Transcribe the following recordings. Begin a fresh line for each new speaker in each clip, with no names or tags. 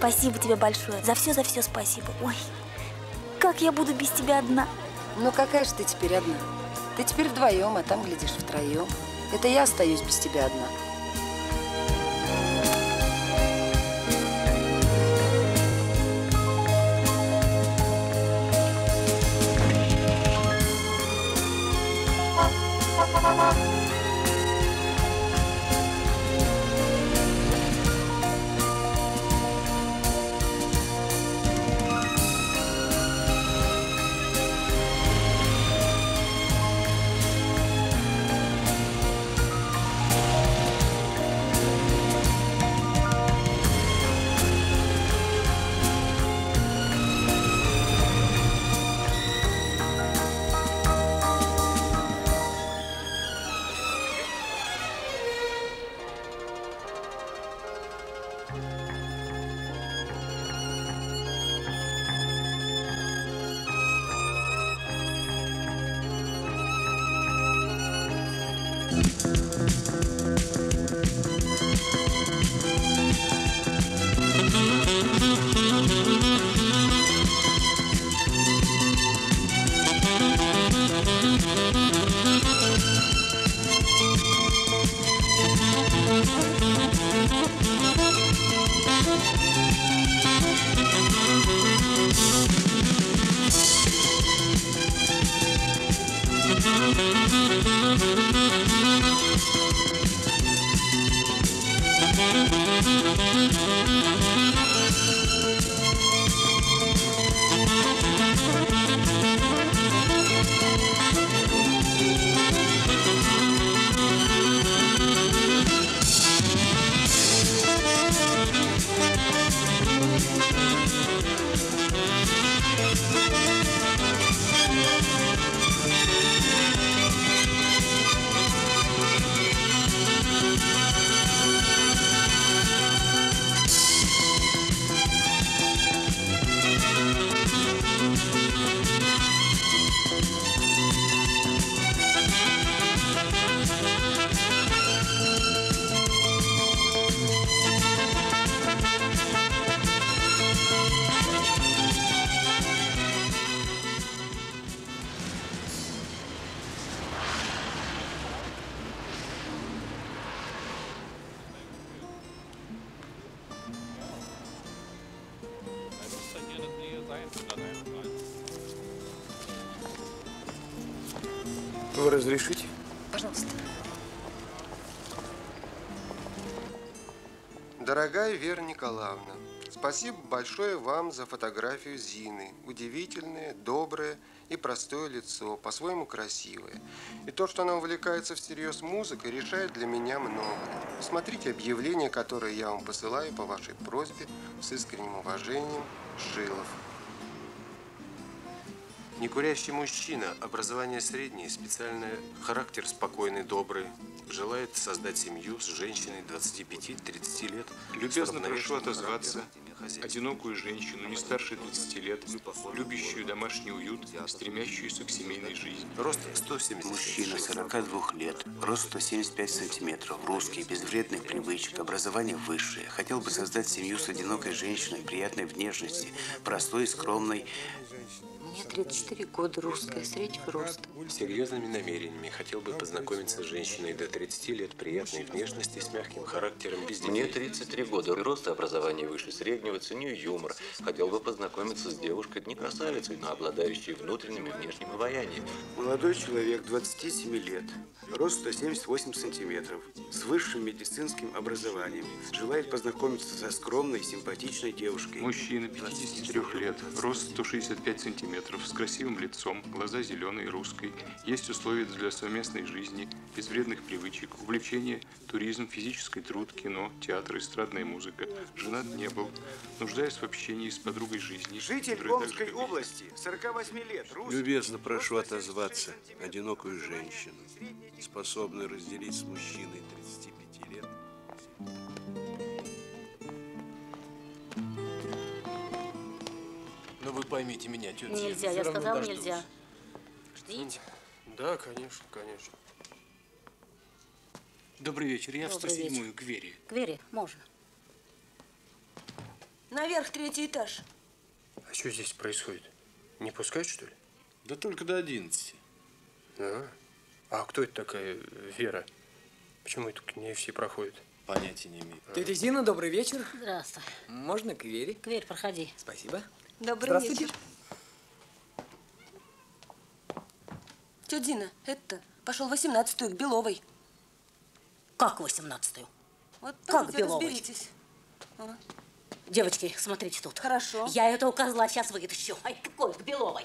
Спасибо тебе большое. За все спасибо. Ой, как я буду без тебя одна?
Ну какая же ты теперь одна? Ты теперь вдвоем, а там, глядишь, втроем. Это я остаюсь без тебя одна.
Вы разрешите?
Пожалуйста.
Дорогая Вера Николаевна, спасибо большое вам за фотографию Зины. Удивительное, доброе и простое лицо, по-своему красивое. И то, что она увлекается всерьез музыкой, решает для меня многое. Смотрите объявление, которое я вам посылаю по вашей просьбе. С искренним уважением, Шилов. Некурящий мужчина, образование среднее, специальный характер спокойный, добрый. Желает создать семью с женщиной 25-30 лет.
Любезно прошу отозваться одинокую женщину, не старше 30 лет, любящую домашний уют, стремящуюся к семейной жизни.
Рост 170.
Мужчина 42 лет, рост 175 сантиметров, русский, без вредных привычек, образование высшее. Хотел бы создать семью с одинокой женщиной, приятной внешности, простой и скромной.
Мне 34 года, русская, среднего роста.
С серьезными намерениями. Хотел бы познакомиться с женщиной до 30 лет, приятной внешности, с мягким характером, без детей.
Мне 33 года, рост и образование выше среднего, ценю юмор. Хотел бы познакомиться с девушкой, не красавицей, но обладающей внутренним и внешним обаянием.
Молодой человек, 27 лет, рост 178 сантиметров, с высшим медицинским образованием. Желает познакомиться со скромной, симпатичной девушкой.
Мужчина 53 лет, рост 165 сантиметров, с красивым лицом, глаза зеленые, русской. Есть условия для совместной жизни, без вредных привычек, увлечение, туризм, физический труд, кино, театр, эстрадная музыка. Женат не был. Нуждаюсь в общении с подругой жизни.
Житель Омской области, 48 лет, русский.
Любезно прошу отозваться одинокую женщину, способную разделить с мужчиной 35 лет.
Но вы поймите меня, тетя.
Нельзя, я сказала нельзя. Ждите.
Да, конечно, конечно.
Добрый вечер, я в 107-ю, к Вере.
К Вере можно.
Наверх, 3-й этаж.
А что здесь происходит? Не пускают, что ли?
Да только до 11.
А кто это такая Вера? Почему это к ней все проходят?
Понятия не имею.
Тетя Зина, добрый вечер.
Здравствуй.
Можно к Вере?
К Вере, проходи.
Спасибо.
Добрый
Здравствуйте.
вечер. Тетя Зина, это пошел 18-ю к Беловой.
Как 18-ю?
Вот
Как
пойдите,
Беловой?
разберитесь. А.
Девочки, смотрите тут.
Хорошо.
Я этого козла сейчас вытащу. Ай, какой, к Беловой.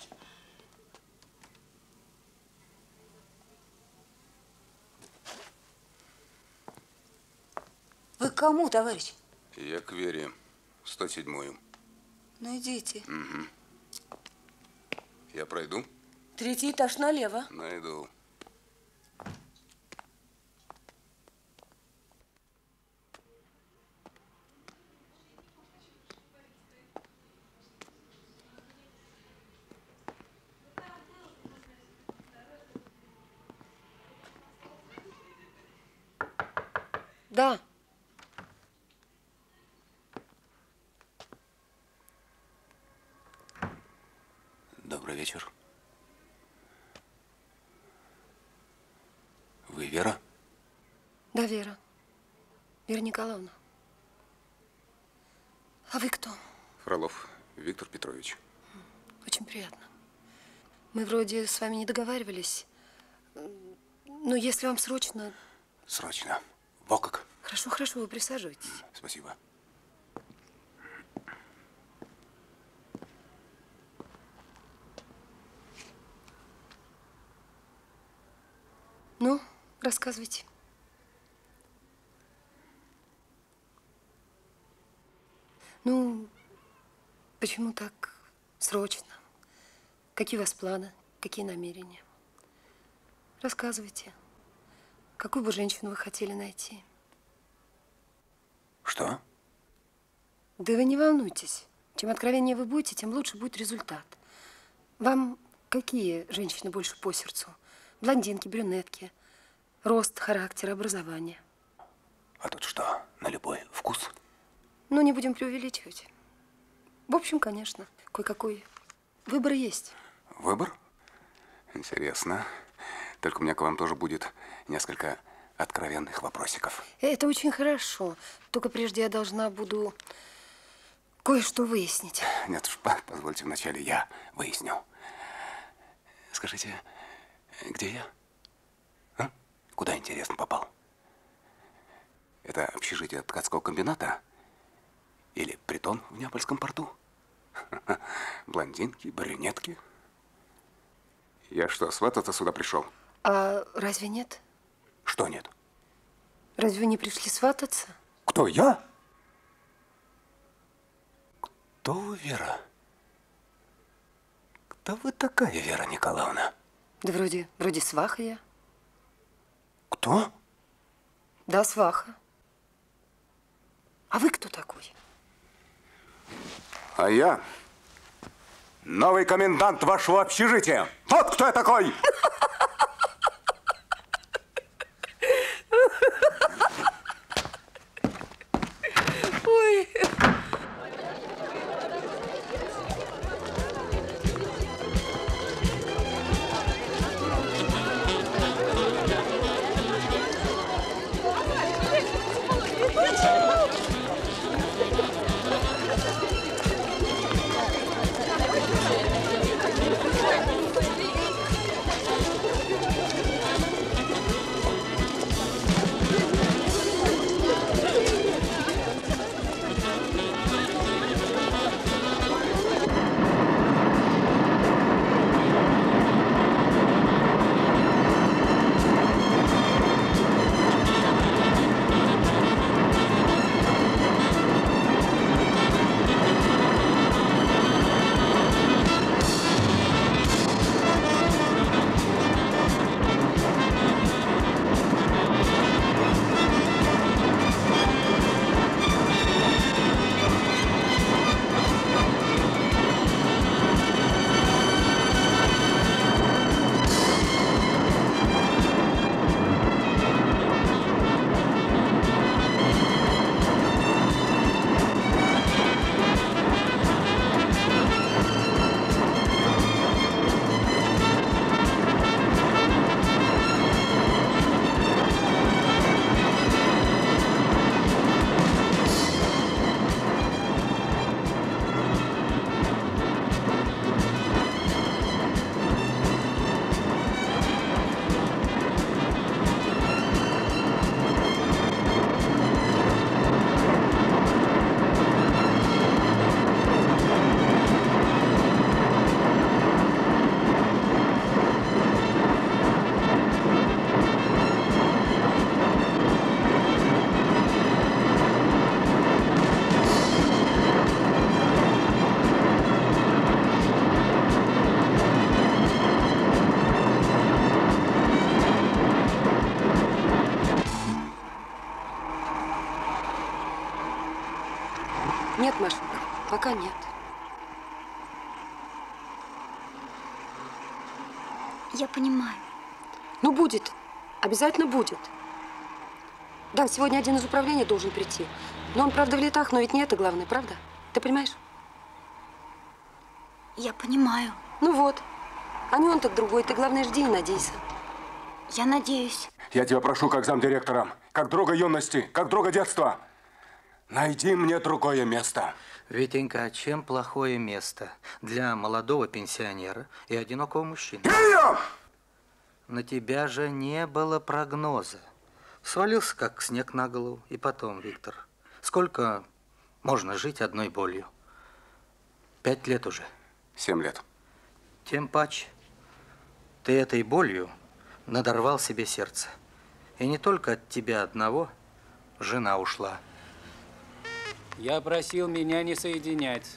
Вы к кому, товарищ?
Я к Вере, 107-ю.
Ну, идите.
Угу. Я пройду?
3-й этаж налево.
Найду.
Да.
Добрый вечер. Вы Вера?
Да, Вера. Вера Николаевна. А вы кто?
Фролов Виктор Петрович.
Очень приятно. Мы вроде с вами не договаривались. Но если вам срочно...
Срочно. Во как?
Хорошо, хорошо, вы присаживайтесь.
Спасибо.
Ну, рассказывайте. Ну, почему так срочно? Какие у вас планы? Какие намерения? Рассказывайте. Какую бы женщину вы хотели найти?
Что?
Да вы не волнуйтесь. Чем откровеннее вы будете, тем лучше будет результат. Вам какие женщины больше по сердцу? Блондинки, брюнетки, рост, характер, образование.
А тут что, на любой вкус?
Ну, не будем преувеличивать. В общем, конечно, кое-какой выбор есть.
Выбор? Интересно. Только у меня к вам тоже будет несколько откровенных вопросиков.
Это очень хорошо. Только прежде я должна буду кое-что выяснить.
Нет уж, позвольте вначале я выясню. Скажите, где я? А? Куда, интересно, попал? Это общежитие ткацкого комбината? Или притон в Неапольском порту? Блондинки, брюнетки. Я что, свататься сюда пришел?
А разве нет?
Что нет?
Разве вы не пришли свататься?
Кто, я? Кто вы, Вера? Кто вы такая, Вера Николаевна?
Да вроде сваха я.
Кто?
Да, сваха. А вы кто такой?
А я новый комендант вашего общежития. Вот кто я такой!
Ой. Пока нет.
Я понимаю.
Ну, будет. Обязательно будет. Да, сегодня один из управления должен прийти. Но он, правда, в летах, но ведь не это главное, правда? Ты понимаешь?
Я понимаю.
Ну вот. А не он, так другой. Ты, главное, жди и надейся.
Я надеюсь.
Я тебя прошу, как замдиректора, как друга юности, как друга детства. Найди мне другое место.
Витенька, а чем плохое место для молодого пенсионера и одинокого мужчины?
Прием!
На тебя же не было прогноза. Свалился, как снег на голову. И потом, Виктор, сколько можно жить одной болью? 5 лет уже.
7 лет.
Тем паче, ты этой болью надорвал себе сердце. И не только от тебя одного жена ушла.
Я просил меня не соединять.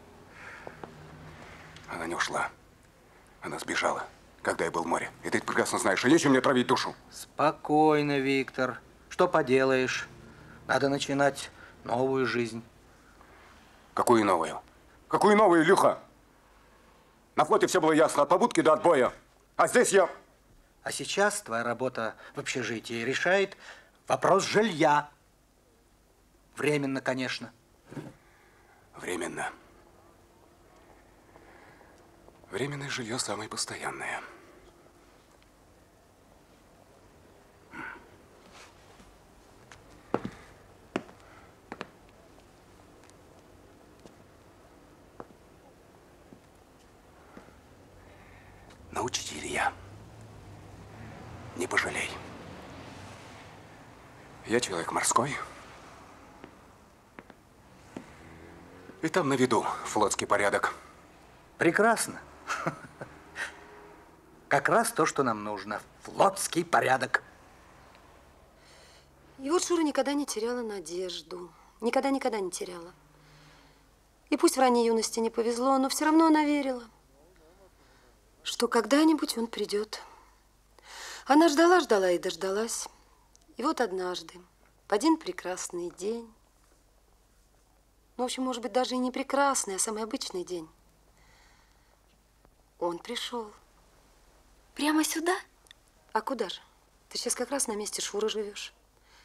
Она не ушла. Она сбежала, когда я был в море. И ты это прекрасно знаешь. И нечем мне травить душу.
Спокойно, Виктор. Что поделаешь? Надо начинать новую жизнь.
Какую новую? Какую новую, Илюха? На флоте все было ясно. От побудки до отбоя. А здесь я...
А сейчас твоя работа в общежитии решает вопрос жилья. Временно, конечно.
Временно. Временное жилье самое постоянное. Научите, Илья. Не пожалей. Я человек морской. И там на виду флотский порядок.
Прекрасно. Как раз то, что нам нужно. Флотский порядок.
И вот Шура никогда не теряла надежду. Никогда не теряла. И пусть в ранней юности не повезло, но все равно она верила, что когда-нибудь он придет. Она ждала и дождалась. И вот однажды, в один прекрасный день, ну, в общем, может быть, даже и не прекрасный, а самый обычный день, он пришел.
Прямо сюда?
А куда же? Ты сейчас как раз на месте Шуры живешь.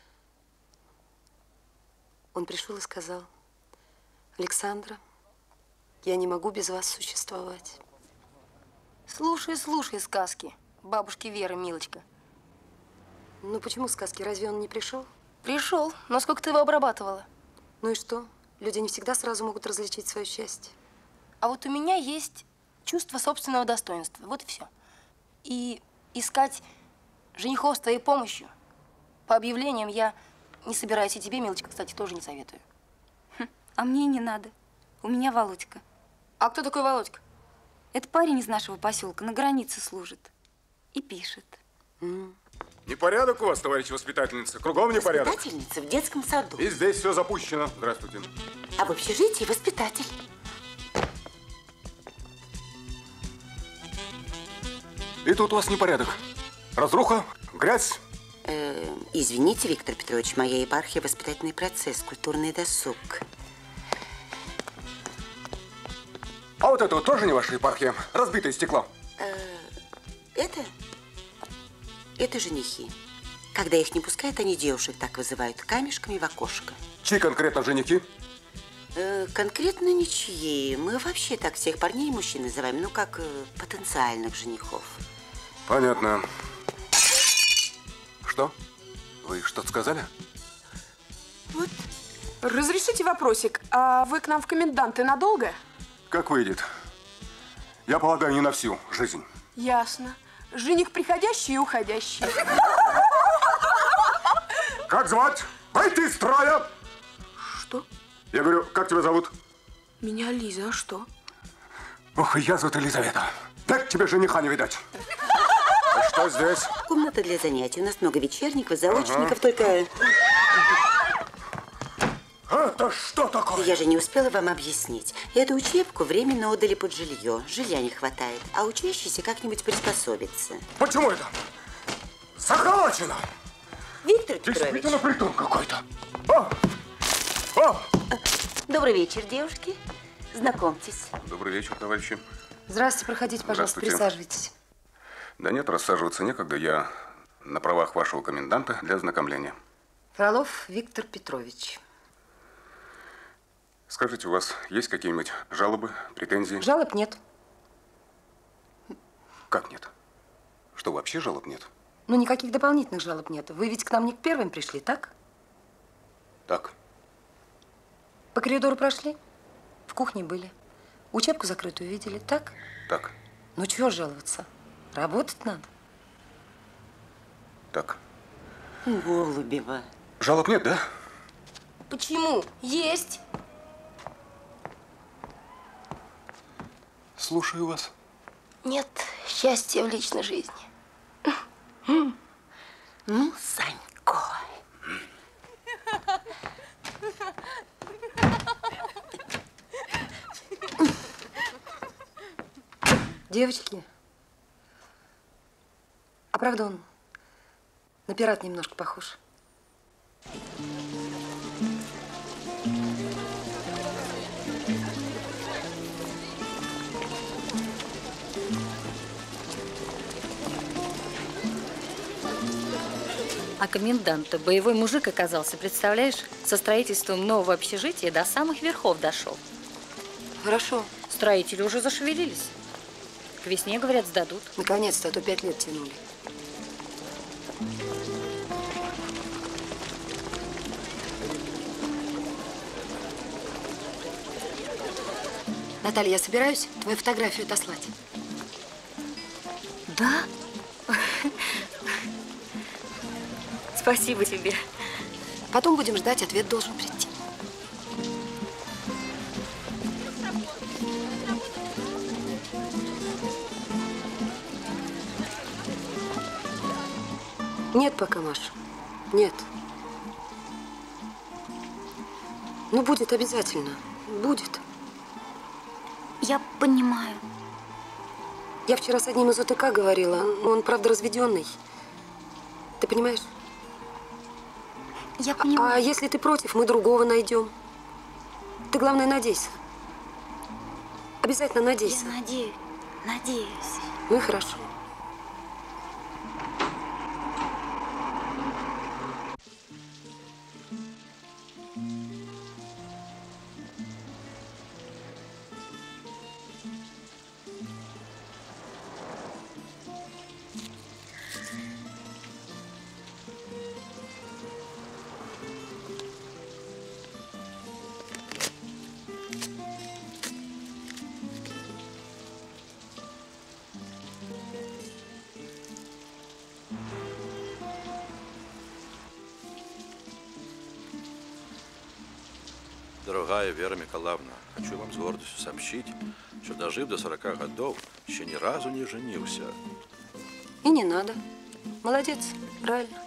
Он пришел и сказал: Александра, я не могу без вас существовать.
Слушай сказки бабушки Веры, милочка.
Ну почему сказки? Разве он не пришел?
Пришел, но сколько ты его обрабатывала?
Ну и что? Люди не всегда сразу могут различить свое счастье.
А вот у меня есть чувство собственного достоинства. Вот и все. И искать женихов с твоей помощью по объявлениям я не собираюсь. И тебе, милочка, кстати, тоже не советую.
А мне не надо. У меня Володька.
А кто такой Володька?
Это парень из нашего поселка, на границе служит. И пишет.
Непорядок у вас, товарищ воспитательница. Кругом непорядок.
Воспитательница в детском саду.
И здесь все запущено. Здравствуйте.
А в общежитии воспитатель.
И тут у вас непорядок. Разруха, грязь.
Извините, Виктор Петрович, моя епархия – воспитательный процесс, культурный досуг.
А вот это вот тоже не ваша епархия? Разбитое стекло.
Это женихи. Когда их не пускают, они девушек так вызывают камешками в окошко.
Чьи конкретно женихи?
Конкретно ничьи. Мы вообще так всех парней и мужчин называем, ну, как потенциальных женихов.
Понятно. Что? Вы что-то сказали?
Вот. Разрешите вопросик, а вы к нам в коменданты надолго?
Как выйдет. Я полагаю, не на всю жизнь.
Ясно. Жених приходящий и уходящий.
Как звать? Выйти из строя!
Что?
Я говорю, как тебя зовут?
Меня Лиза, а что?
Ох, я зовут Елизавета. Так тебе жениха не видать. А что здесь?
Комната для занятий. У нас много вечерников, заочников, только...
Это что такое?
Я же не успела вам объяснить. Эту учебку временно отдали под жилье. Жилья не хватает, а учащийся как-нибудь приспособится.
Почему это? Захолочено!
Виктор Петрович.
Действительно притон какой-то.
Добрый вечер, девушки. Знакомьтесь.
Добрый вечер, товарищи.
Здравствуйте, проходите, пожалуйста,
Здравствуйте.
присаживайтесь.
Да нет, рассаживаться некогда. Я на правах вашего коменданта для ознакомления.
Фролов Виктор Петрович.
Скажите, у вас есть какие-нибудь жалобы, претензии?
Жалоб нет.
Как нет? Что, вообще жалоб нет?
Ну, никаких дополнительных жалоб нет. Вы ведь к нам не к первым пришли, так?
Так.
По коридору прошли? В кухне были? Учебку закрытую видели, так?
Так.
Ну, чего жаловаться? Работать надо.
Так.
Голубева.
Жалоб нет, да?
Почему? Есть.
Слушаю вас.
Нет счастья в личной жизни.
Ну, Санько.
Девочки, а правда он на пирата немножко похож?
А комендант-то боевой мужик оказался, представляешь? Со строительством нового общежития до самых верхов дошел.
Хорошо.
Строители уже зашевелились. К весне, говорят, сдадут.
Наконец-то, а то 5 лет тянули. Наталья, я собираюсь твою фотографию отослать.
Да? Спасибо тебе.
Потом будем ждать, ответ должен прийти. Нет пока, Маша. Нет. Ну, будет обязательно. Будет.
Я понимаю.
Я вчера с одним из ОТК говорила. Он, правда, разведенный. Ты понимаешь?
Я понимаю.
А если ты против, мы другого найдем. Ты, главное, надейся. Обязательно надейся.
Я надеюсь.
Ну и хорошо.
Дорогая Вера Миколаевна, хочу вам с гордостью сообщить, что дожив до 40 годов, еще ни разу не женился.
И не надо. Молодец, правильно.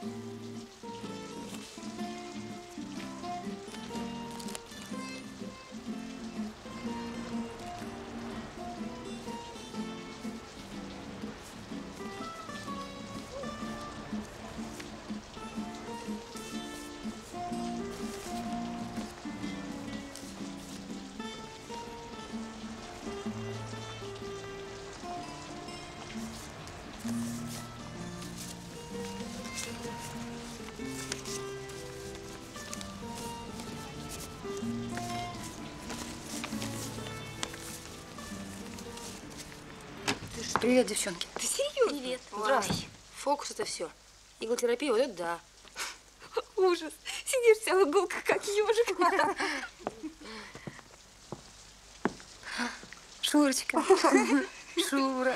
Привет, девчонки.
Ты серьезно?
Привет.
Здравствуй. Фокус это все. Иглотерапия, вот это да.
Ужас. Сидишь вся в иголках, как ежик.
Шурочка. Шура.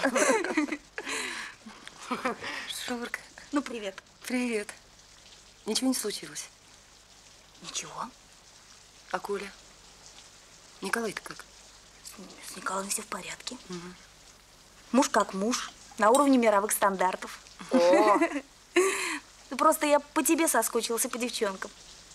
Шурка.
Ну, привет.
Привет. Ничего не случилось?
Ничего.
А Коля? Николай-то как?
С Николаем все в порядке. Муж как муж, на уровне мировых стандартов.
О!
Просто я по тебе соскучилась и по девчонкам.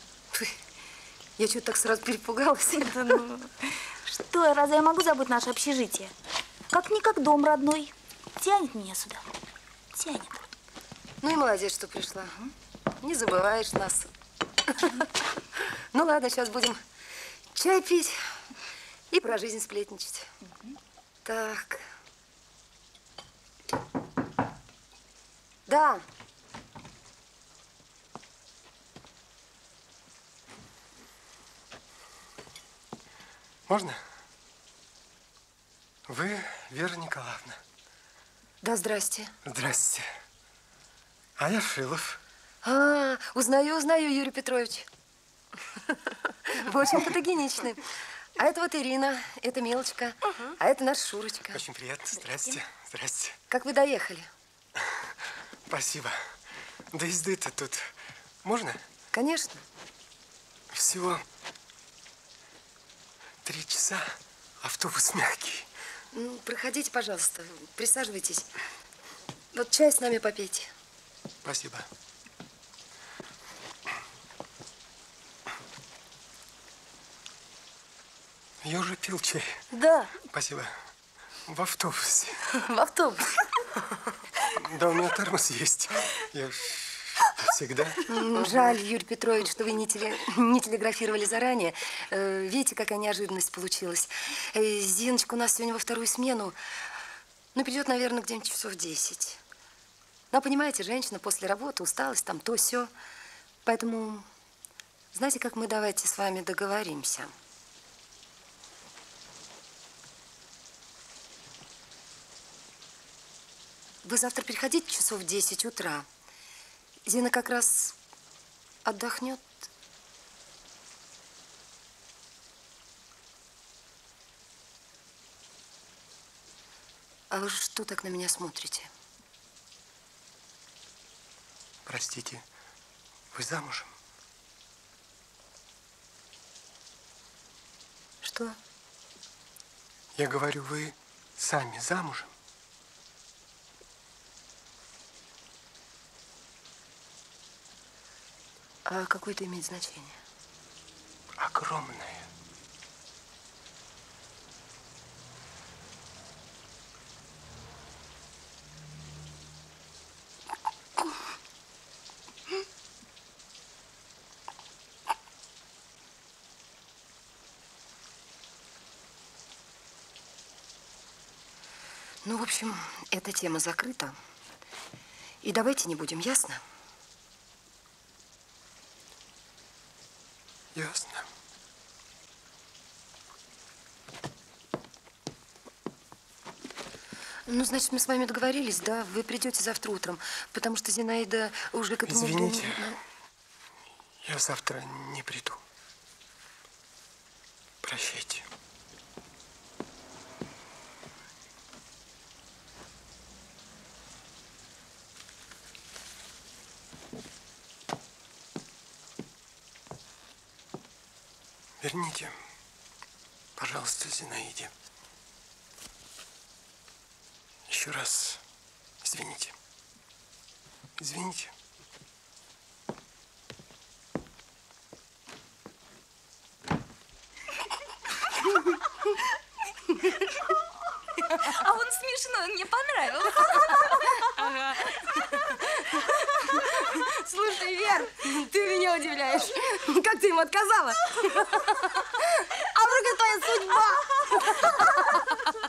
Я что-то так сразу перепугалась.
Что, разве я могу забыть наше общежитие? Как-никак дом родной. Тянет меня сюда. Тянет.
Ну и молодец, что пришла. Не забываешь нас. Ну ладно, сейчас будем Чай пить и про жизнь сплетничать. Так. Да.
Можно? Вы Вера Николаевна?
Да, здрасте.
Здрасте. А я Шилов.
Узнаю, Юрий Петрович. Вы очень фотогеничны. А это вот Ирина, это Милочка, а это наша Шурочка.
Очень приятно. Здрасте. Здрасте.
Как вы доехали?
Спасибо. До езды-то тут можно?
Конечно.
Всего 3 часа. Автобус мягкий.
Ну, проходите, пожалуйста, присаживайтесь. Вот чай с нами попейте.
Спасибо. Я уже пил чай.
Да.
Спасибо. В автобусе.
В автобусе.
Да, у меня термос есть. Я всегда.
Жаль, Юрий Петрович, что вы не телеграфировали заранее. Видите, какая неожиданность получилась. Зиночка у нас сегодня во 2-ю смену. Ну, придет, наверное, где-нибудь часов 10. Но, понимаете, женщина после работы, усталость, там то, сё. Поэтому, знаете, как мы давайте с вами договоримся. Вы завтра приходите часов в 10 утра. Зина как раз отдохнет. А вы что так на меня смотрите?
Простите, вы замужем?
Что?
Я говорю, вы сами замужем?
А какое это имеет значение?
Огромное.
Ну, в общем, эта тема закрыта. И давайте не будем, ясно?
Ясно.
Ну, значит, мы с вами договорились, да? Вы придете завтра утром, потому что Зинаида уже к этому...
Извините, я завтра не приду. Прощайте. Верните, пожалуйста, Зинаиде. Еще раз извините. Извините.
А он смешной, мне понравился.
Ага. Слушай, Вер, ты меня удивляешь. Как ты ему отказала? А вдруг это твоя судьба?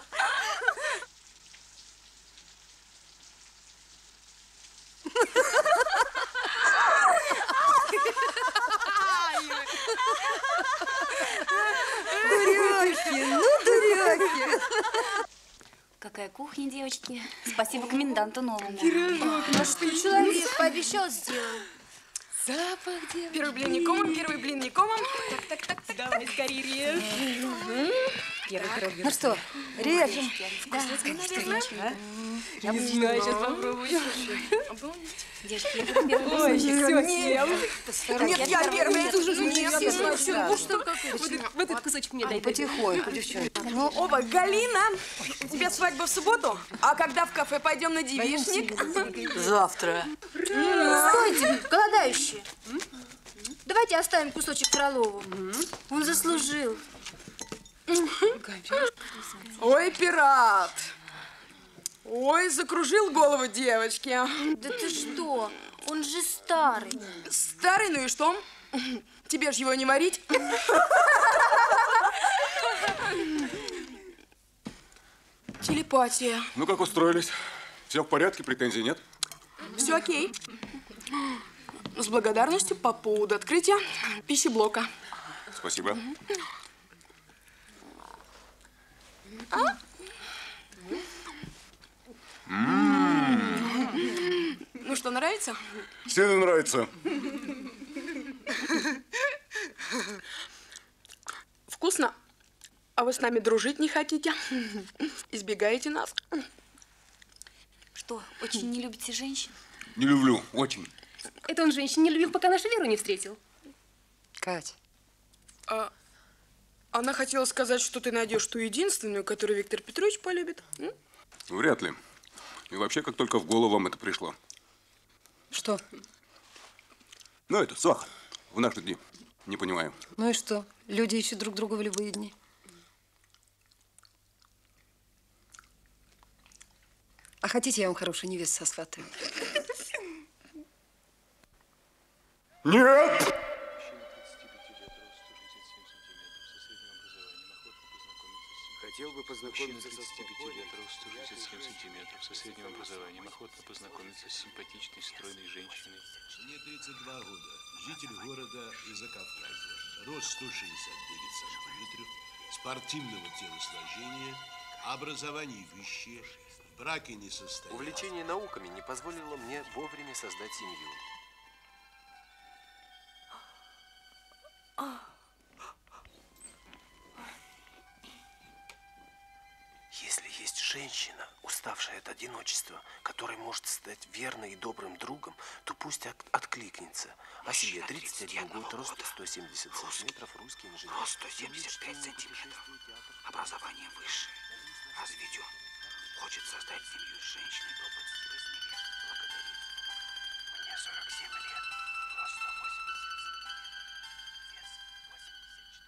Дурехи, ну дурехи. Какая кухня, девочки. Спасибо коменданту новому.
А что человек пообещал, сделал.
Запах, девочки. Первый блин не комом, первый блин не комом. Так. Давай скорее режь.
Ну что, режем?
Да,
наверное.
Я
не знаю, сейчас попробую.
Девочки, я буду первый
Ой,
кусочек.
все съем. Нет, я первая.
Это уже
нет. Вот этот кусочек мне дай.
Потихоньку, девчонки.
Ну, оба, Галина, у тебя свадьба в субботу, а когда в кафе пойдем на девичник?
Завтра.
Стойте, голодающие. Давайте оставим кусочек Фролову. Он заслужил.
Ой, пират. Ой, закружил голову девочки.
Да ты что? Он же старый.
Старый, ну и что? Тебе ж его не варить. Телепатия.
Ну, как устроились? Все в порядке, претензий нет?
Все окей. С благодарностью по поводу открытия пищеблока.
Спасибо.
Ну что, нравится?
Сильно нравится.
Вкусно? А вы с нами дружить не хотите? Избегаете нас?
Что, очень не любите женщин?
Не люблю, очень.
Это он женщин не любил, пока нашу Веру не встретил. Кать.
Она хотела сказать, что ты найдешь ту единственную, которую Виктор Петрович полюбит.
Вряд ли. И вообще, как только в голову вам это пришло.
Что?
Ну, это сахар. В наши дни. Не понимаю.
Ну и что? Люди ищут друг друга в любые дни. А хотите, я вам хорошую невесту сосватаю?
Нет!
Хотел бы познакомиться со 35 лет, росту 67 сантиметров, со средним образованием, охотно познакомиться с симпатичной, стройной женщиной.
Мне 32 года, житель города из Закавказья, рост 169 сантиметров, спортивного телосложения, образование высшее, в браке не состоял.
Увлечение науками не позволило мне вовремя создать семью. Если есть женщина, уставшая от одиночества, которая может стать верной и добрым другом, то пусть откликнется. О себе 31 год, рост 170 сантиметров, русский инженер.
Рост 175 сантиметров, образование высшее, разведен, хочет создать семью с женщиной до 28 лет. Благодарит. Мне 47 лет, рост 180 сантиметров, вес 84.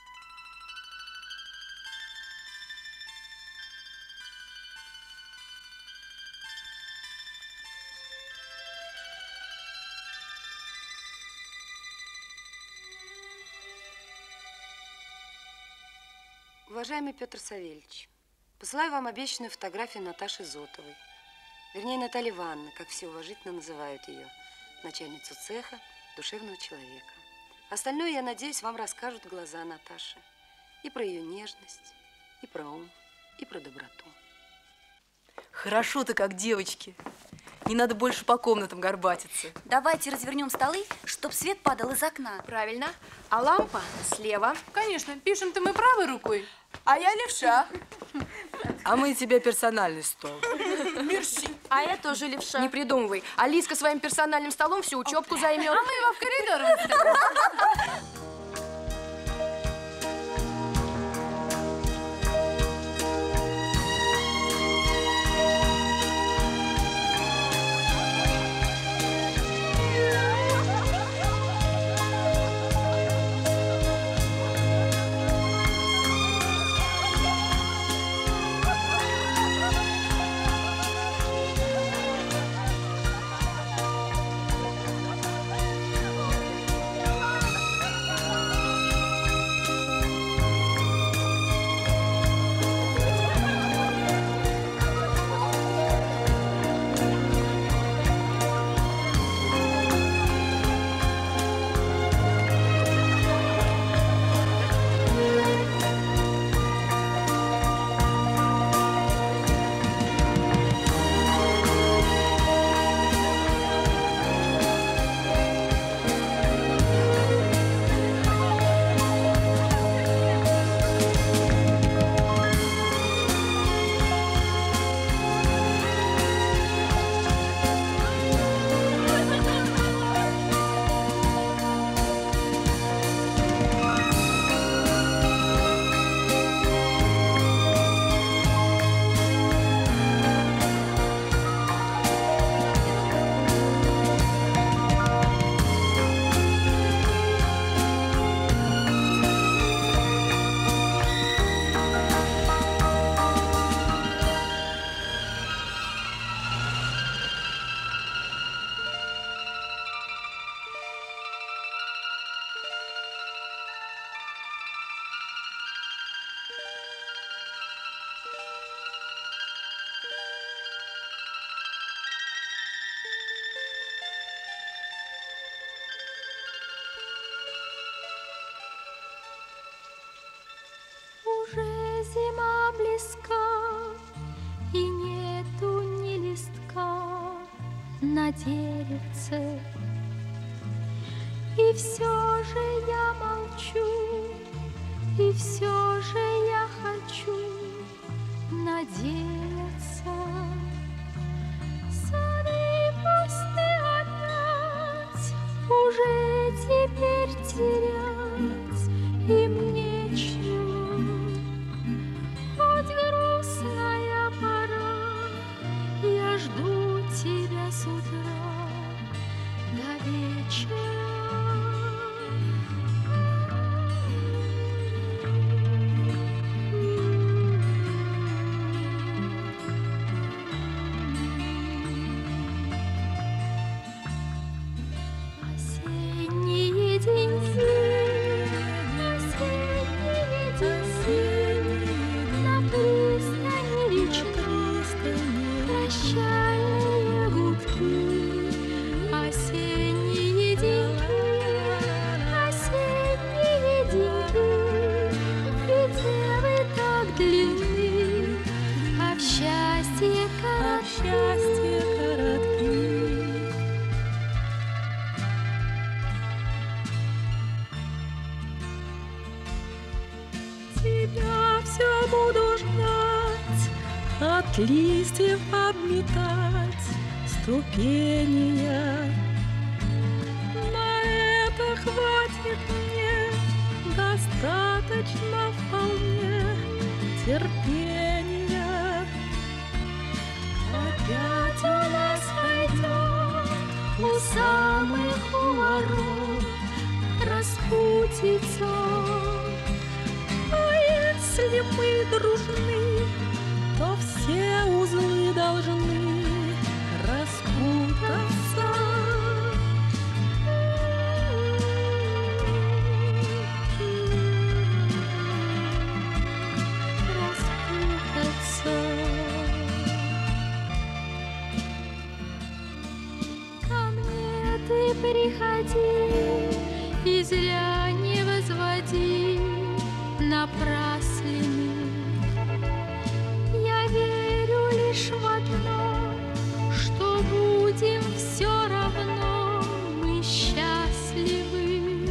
Уважаемый Петр Савельевич, посылаю вам обещанную фотографию Наташи Зотовой. Вернее, Натальи Ивановны, как все уважительно называют ее. Начальницу цеха, душевного человека. Остальное, я надеюсь, вам расскажут глаза Наташи. И про ее нежность, и про ум, и про доброту.
Хорошо ты как девочки. Не надо больше по комнатам горбатиться.
Давайте развернем столы, чтоб свет падал из окна.
Правильно. А лампа слева.
Конечно, пишем-то мы правой рукой.
А я левша.
А мы тебе персональный стол.
Мерси.
А я тоже левша.
Не придумывай. Алиска своим персональным столом всю учебку займет.
А мы его в коридор выставим.
близко, и нету ни листка на деревце. И все же я молчу, и все же я хочу надеяться. Сады пусты опять, уже теперь терять им нечего. Хоть грустная пора, я жду тебя с утра до вечера. Осенние деньки, осенние деньки, на пристани речной прощальные гудки. Осенние деньки, осенние деньки, где вы так длинны, а в счастье коротки. Тебя все буду ждать, от листьев обметать ступения. На это хватит мне, достаточно вполне терпения. Опять у нас пойдет у самых ворот распутица. А если мы дружны, то все узлы должны распутаться. Распутаться. Ко мне ты приходи и зря не возводи напраслины. Я верю лишь в одно, что будем все равно мы счастливы.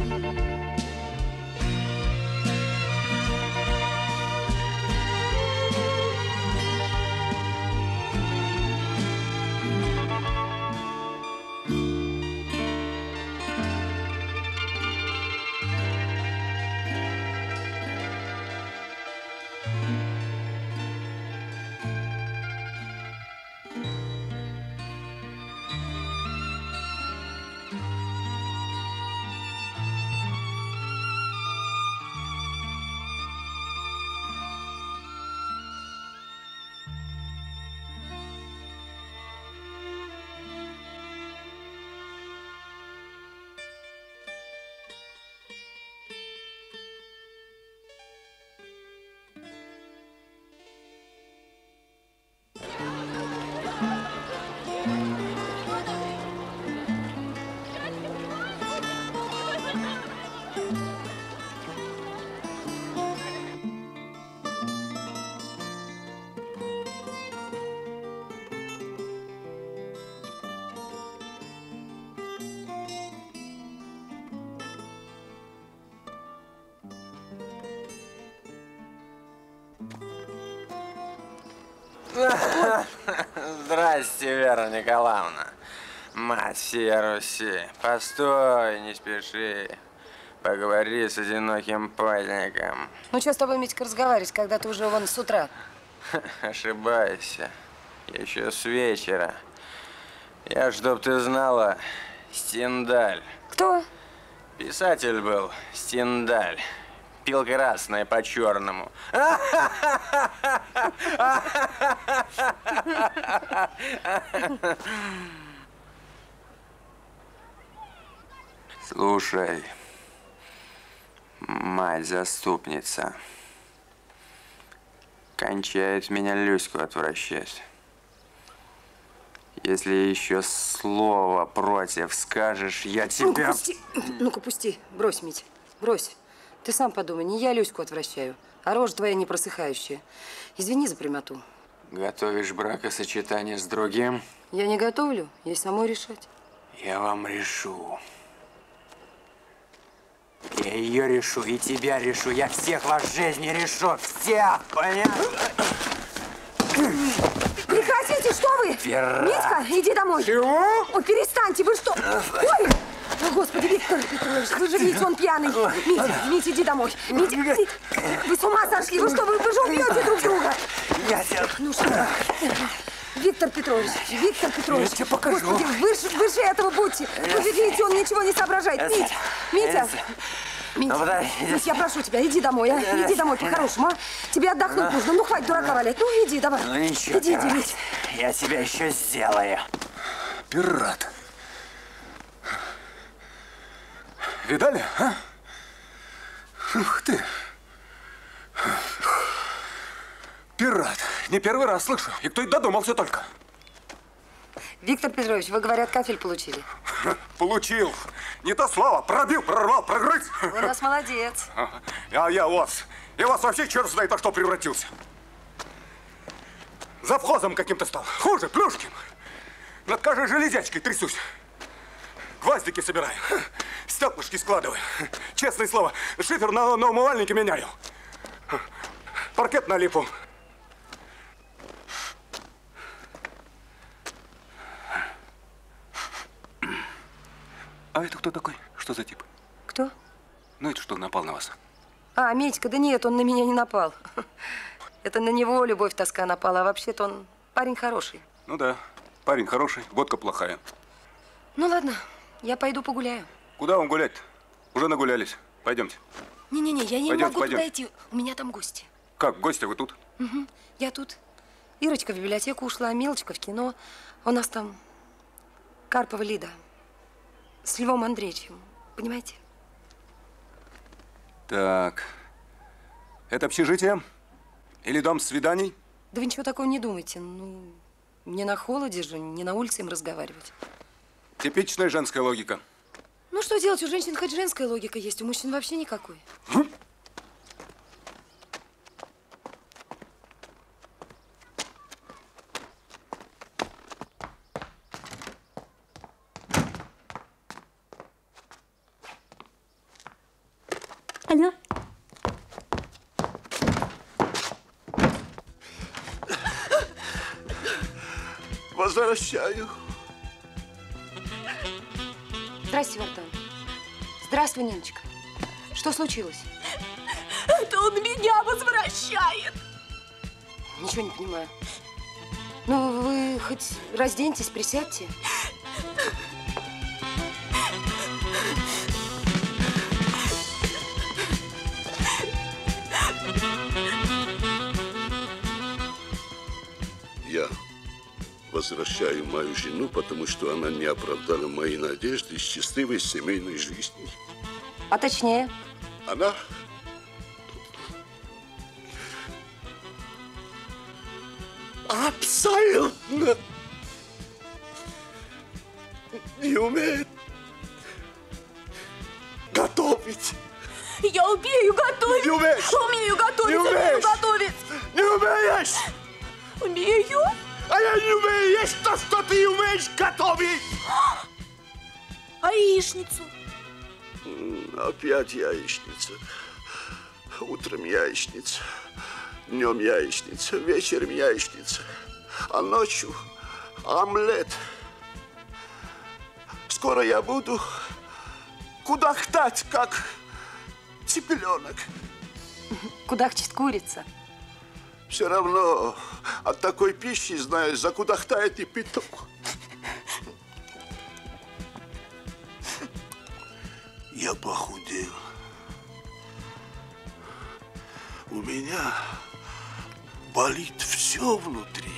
Здрасте, Вера Николаевна, мать всей Руси. Постой, не спеши. Поговори с одиноким путником.
Ну, что с тобой, Митька, разговаривать, когда ты уже вон с утра?
Ошибайся. Еще с вечера. Я, чтоб ты знала, Стендаль.
Кто?
Писатель был, Стендаль. Пил красное по черному. Слушай, мать-заступница, кончает меня Люську отвращать. Если еще слово против скажешь, я тебя...
Ну-ка, пусти. Брось, Митя, брось. Ты сам подумай, не я Люську отвращаю, А рожа твоя не просыхающая. Извини за прямоту.
Готовишь бракосочетание с другим?
Я не готовлю, ей самой решать.
Я вам решу. Я ее решу, и тебя решу. Я всех вас в жизни решу. Всех, понятно?
Прекратите, что вы?
Вера.
Митька, иди домой.
Чего?
Ой, перестаньте, вы что? Ой! О, Господи, Виктор Петрович, вы же видите, он пьяный. Митя, иди домой. Митя, вы с ума сошли? Вы что, вы же убьете друг друга? Ну что? Виктор Петрович,
Я тебе покажу.
Господи, выше этого будьте. Вы же видите, он ничего не соображает. Митя, Митя, я прошу тебя, иди домой, а? Иди домой по-хорошему, а? Тебе отдохнуть нужно. Ну, хватит дурака валять. Ну, иди, давай.
Ну, ничего,
иди,
пират.
Митя.
Я тебя еще сделаю.
Пират. Видали, а? Ух ты. Пират. Не первый раз слышу. И кто и додумался только.
Виктор Петрович, вы, говорят, кафель получили.
Получил. Не то слово. Пробил, прорвал, прогрыз.
Вы у нас молодец.
А я вас. Я вас вообще черт знает во что превратился. Завхозом каким-то стал. Хуже, Плюшкин. Над каждой железячкой трясусь. Гвоздики собираю. Стеклышки складываю. Честное слово, шифер на умывальнике меняю. Паркет на липу. А это кто такой? Что за тип?
Кто?
Ну, это что, напал на вас?
А, Митька, да нет, он на меня не напал. Это на него любовь, тоска напала, а вообще-то он парень хороший.
Ну да, парень хороший, водка плохая.
Ну ладно, я пойду погуляю.
Куда вам гулять-то? Уже нагулялись. Пойдемте.
Не-не-не, я не
Пойдемте,
могу
пойдемте.
туда идти. У меня там гости.
Как, гости вы тут?
Угу, я тут. Ирочка в библиотеку ушла, Милочка в кино. У нас там Карпова Лида с Львом Андреевичем. Понимаете?
Так. Это общежитие? Или дом свиданий?
Да вы ничего такого не думайте. Ну, не на холоде же, не на улице им разговаривать.
Типичная женская логика.
Ну, что делать? У женщин хоть женская логика есть, у мужчин вообще никакой.
Алло?
Возвращаю.
Здрасте, Вартан. Здравствуй, Ниночка. Что случилось?
Это он меня возвращает.
Ничего не понимаю. Ну, вы хоть разденьтесь, присядьте.
Я возвращаю мою жену, потому что она не оправдала мои надежды счастливой семейной жизни.
А точнее?
Она абсолютно не умеет готовить.
Я умею готовить.
Не умеешь.
Умею готовить.
Не
Умею
умеешь.
готовить.
Не умеешь.
Умею.
А я не умею есть то, что ты умеешь готовить.
А яичницу?
Опять яичница. Утром яичница. Днем яичница. Вечером яичница. А ночью омлет. Скоро я буду кудахтать, как цыпленок.
Кудахчет курица.
Все равно от такой пищи, знаешь, закудахтает и петух. Я похудел. У меня болит все внутри.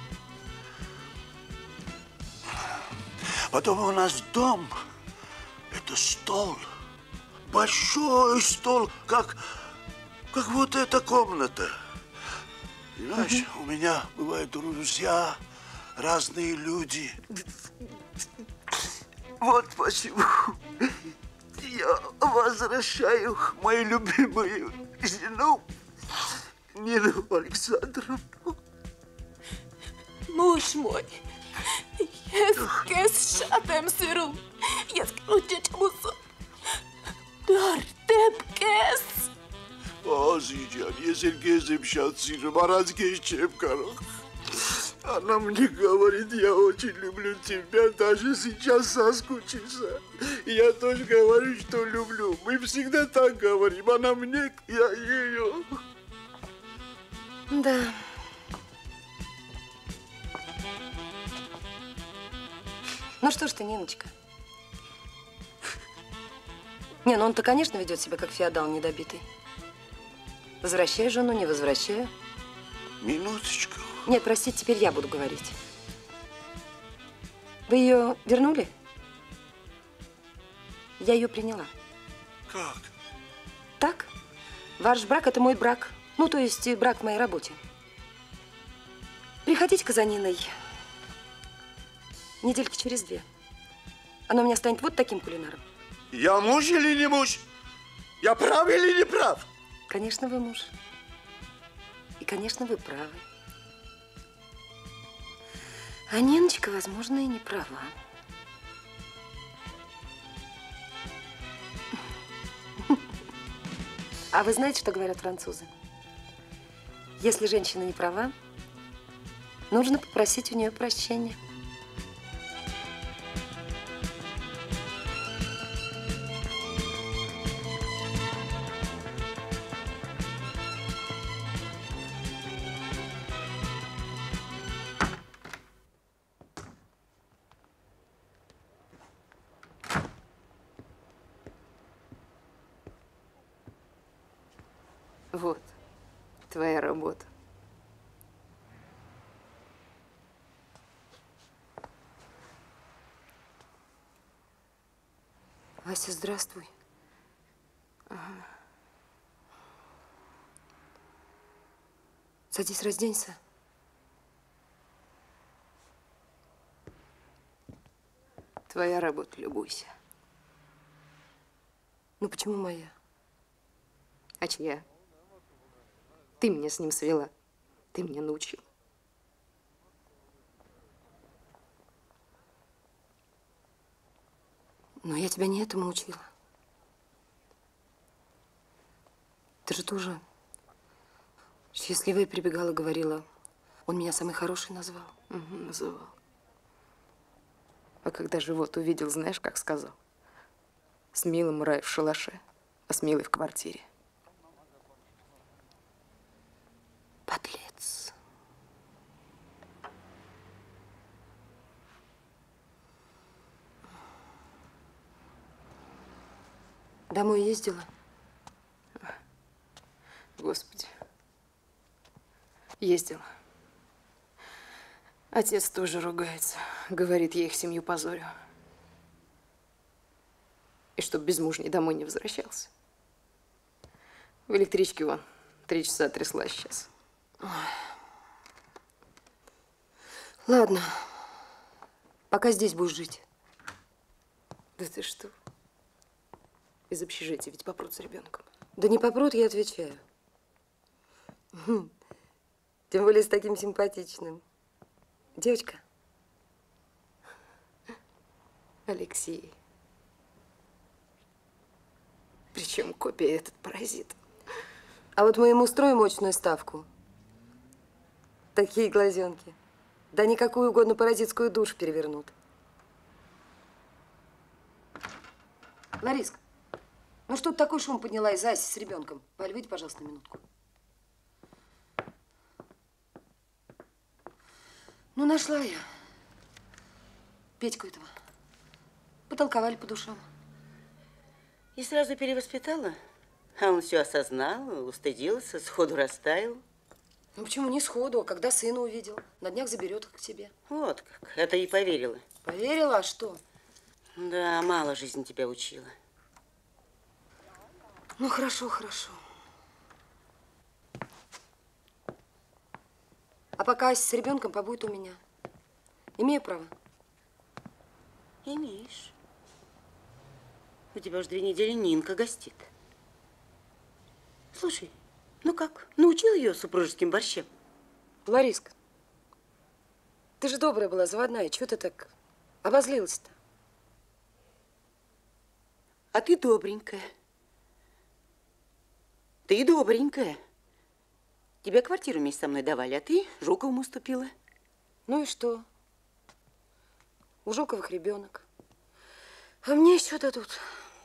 Потом у нас дом, это стол. Большой стол, как вот эта комната. Понимаешь, у меня бывают друзья, разные люди. Вот почему я возвращаю мою любимую жену
Нину Александровну.
Муж мой, es šatem sirum, es kruķečamusu. Dar tepkes.
Азиджан, если кезем шатсиру, маразгеш чепкарах. Она мне говорит, я очень люблю тебя, даже сейчас соскучишься. Я тоже говорю, что люблю. Мы всегда так говорим. Она мне, я ее.
Да. Ну что ж ты, Ниночка? Не, ну он-то, конечно, ведет себя как феодал недобитый. Возвращай жену, не возвращаю.
Минуточку.
Нет, простите, теперь я буду говорить. Вы ее вернули? Я ее приняла.
Как?
Так? Ваш брак – это мой брак. Ну, то есть брак в моей работе. Приходите-ка за Ниной недельки через 2. Она у меня станет вот таким кулинаром.
Я муж или не муж? Я прав или не прав?
Конечно, вы муж. И, конечно, вы правы. А Ниночка, возможно, и не права. А вы знаете, что говорят французы? Если женщина не права, нужно попросить у нее прощения.
Вот твоя работа.
Ася, здравствуй.
Ага.
Садись, разденься.
Твоя работа, любуйся.
Ну почему моя?
А чья? Ты меня с ним свела. Ты меня научил.
Но я тебя не этому учила. Ты же тоже счастливая прибегала, говорила. Он меня самый хороший назвал.
Угу, называл. А когда живот увидел, знаешь, как сказал? С милым рай в шалаше, а с милой в квартире.
Подлец. Домой ездила?
Господи. Ездила. Отец тоже ругается. Говорит, я их семью позорю. И чтоб безмужний домой не возвращался. В электричке вон 3 часа тряслась сейчас.
Ой. Ладно. Пока здесь будешь жить.
Да ты что? Из общежития ведь попрут с ребенком.
Да не попрут, я отвечаю. Тем более с таким симпатичным. Девочка.
Алексей. Причем копия этот паразит.
А вот мы ему устроим мощную ставку. Такие глазенки. Да никакую угодно паразитскую душу перевернут. Лариска, ну что ты такой шум подняла из Аси с ребенком? Валь, выйди, пожалуйста, на минутку. Ну, нашла я Петьку этого. Потолковали по душам.
И сразу перевоспитала? А он все осознал, устыдился, сходу растаял.
Ну, почему не сходу, а когда сына увидел? На днях заберет их к себе.
Вот как. Это и поверила.
Поверила, а что?
Да, мало жизнь тебя учила.
Ну, хорошо, хорошо. А пока Ася с ребенком побудет у меня. Имею право?
Имеешь. У тебя уже 2 недели Нинка гостит. Слушай, Ну как, научил ее супружеским борщем?
Лариска, ты же добрая была, заводная. Чего ты так обозлилась-то?
А ты добренькая. Ты добренькая. Тебе квартиру вместе со мной давали, а ты Жуковым уступила.
Ну и что? У Жуковых ребенок. А мне еще дадут.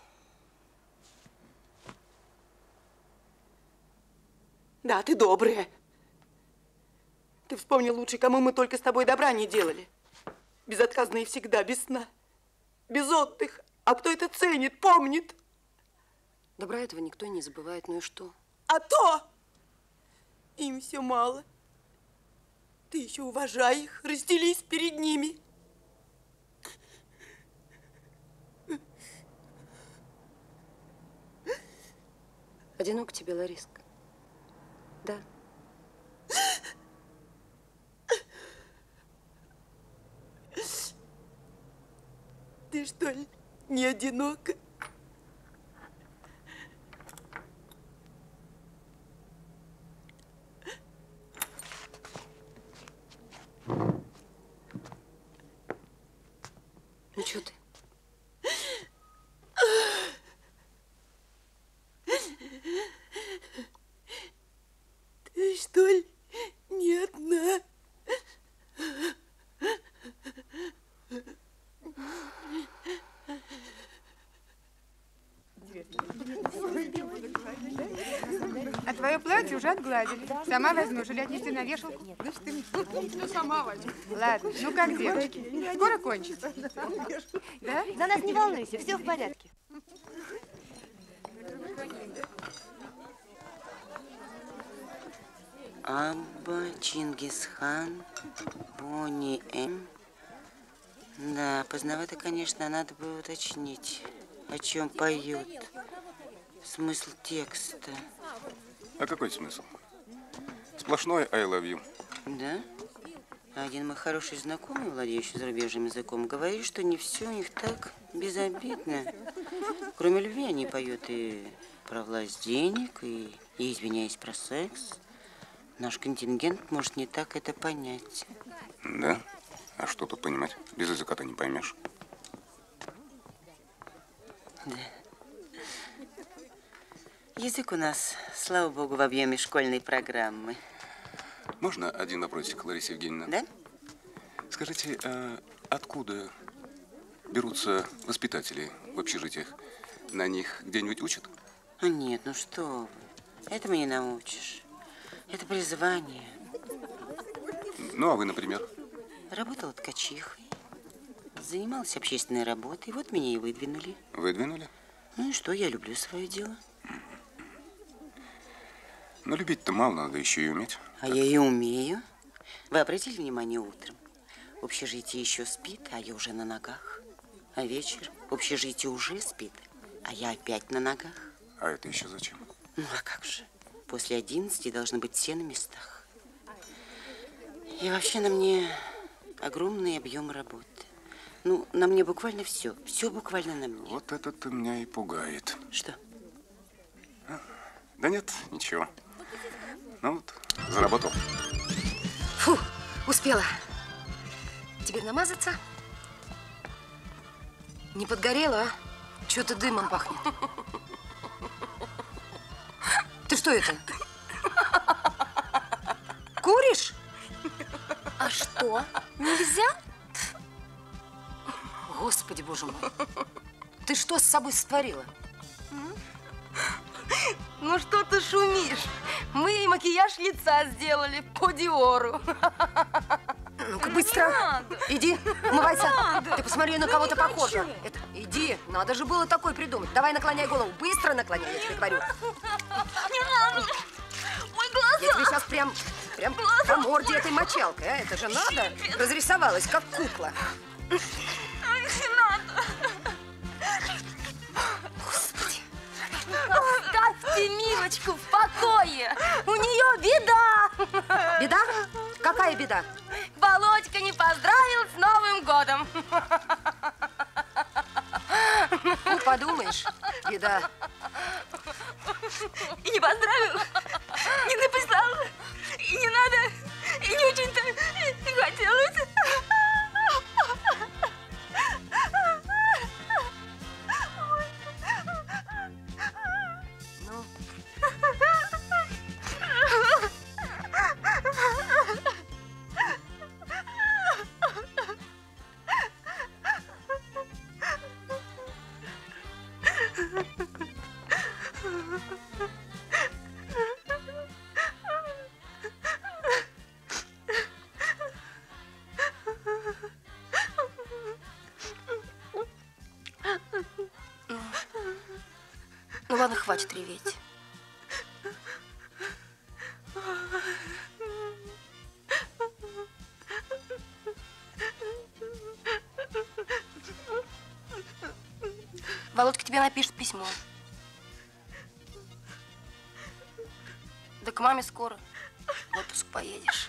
Да, ты добрая. Ты вспомни лучше, кому мы только с тобой добра не делали. Безотказные всегда, без сна, без отдыха. А кто это ценит, помнит?
Добра этого никто не забывает, ну и что?
А то! Им все мало. Ты еще уважай их, разделись перед ними.
Одиноко тебе, Лариска? Да.
Ты что ли не одинока?
Ну что ты?
Ты что ли не одна?
А твое платье уже отгладили. Сама возьмешь или отнести на вешалку?
Ну, сама возьму.
Ладно, ну как, девочки, скоро кончится. Да?
За нас не волнуйся, все в порядке.
Абба, Чингисхан, Бони М. Да, поздновато, конечно, надо бы уточнить, о чем поют. Смысл текста.
А какой смысл? Сплошной I love you.
Да? Один мой хороший знакомый, владеющий зарубежным языком, говорит, что не все у них так безобидно. Кроме любви они поют и про власть денег, и извиняюсь, про секс. Наш контингент может не так это понять.
Да? А что тут понимать? Без языка ты не поймешь.
Да. Язык у нас, слава богу, в объеме школьной программы.
Можно один вопросик, Лариса Евгеньевна?
Да?
Скажите, а откуда берутся воспитатели в общежитиях? На них где-нибудь учат?
Ну нет, ну что вы. Этому не научишь. Это призвание.
Ну, а вы, например?
Работала ткачихой. Занималась общественной работой. Вот меня и выдвинули.
Выдвинули?
Ну и что, я люблю свое дело.
Ну, любить-то мало, надо еще и уметь.
А я и умею. Вы обратили внимание утром? Общежитие еще спит, а я уже на ногах. А вечером общежитие уже спит, а я опять на ногах.
А это еще зачем?
Ну, а как же? После 11 должны быть все на местах. И вообще на мне огромный объем работы. Ну, на мне буквально все. Все буквально на мне.
Вот это-то меня и пугает.
Что?
Да нет, ничего. Ну вот, заработал.
Фу, успела. Теперь намазаться? Не подгорело, а? Что-то дымом пахнет. Ты что это? Куришь?
А что? Нельзя?
Господи, боже мой. Ты что с собой сотворила?
Ну что ты шумишь? Мы ей макияж лица сделали по Диору.
Ну-ка, быстро. Иди, умывайся. Ты посмотри, на кого-то похожа. Это, иди, надо же было такое придумать. Давай наклоняй голову, быстро наклоняй, я тебе говорю.
Не надо. Ой, глаза.
Я тебе сейчас прям по морде этой мочалкой, а? Это же надо. Разрисовалась, как кукла.
Не надо.
Господи.
Оставьте Милочку в покое. У нее беда.
Беда? Какая беда?
Володька не поздравил с Новым годом.
Ну, подумаешь, беда.
И не поздравил?
не написал. И не надо, и не очень-то хотелось.
Ну? Ну ладно, хватит реветь. Володька тебе напишет письмо. Да к маме скоро. В отпуск поедешь.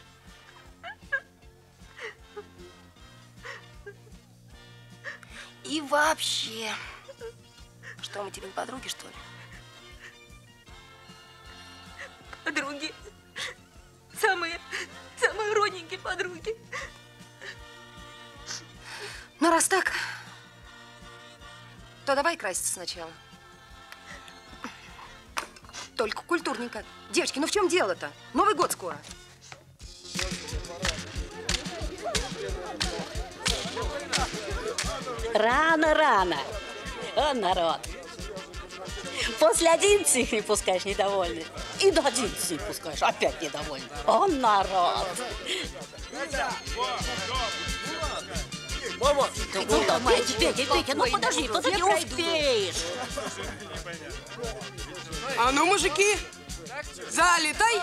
И вообще, что мы тебе не подруги, что ли?
Подруги. Самые родненькие подруги.
Ну, раз так, то давай краситься сначала. Только культурненько. Девочки, ну в чем дело-то? Новый год скоро.
Рано. О, народ. После 11 их не пускаешь недовольны. И до 11 их пускаешь опять недовольны. О, народ.
Мама!
Петя, ну подожди, успеешь.
А ну, мужики, залетай!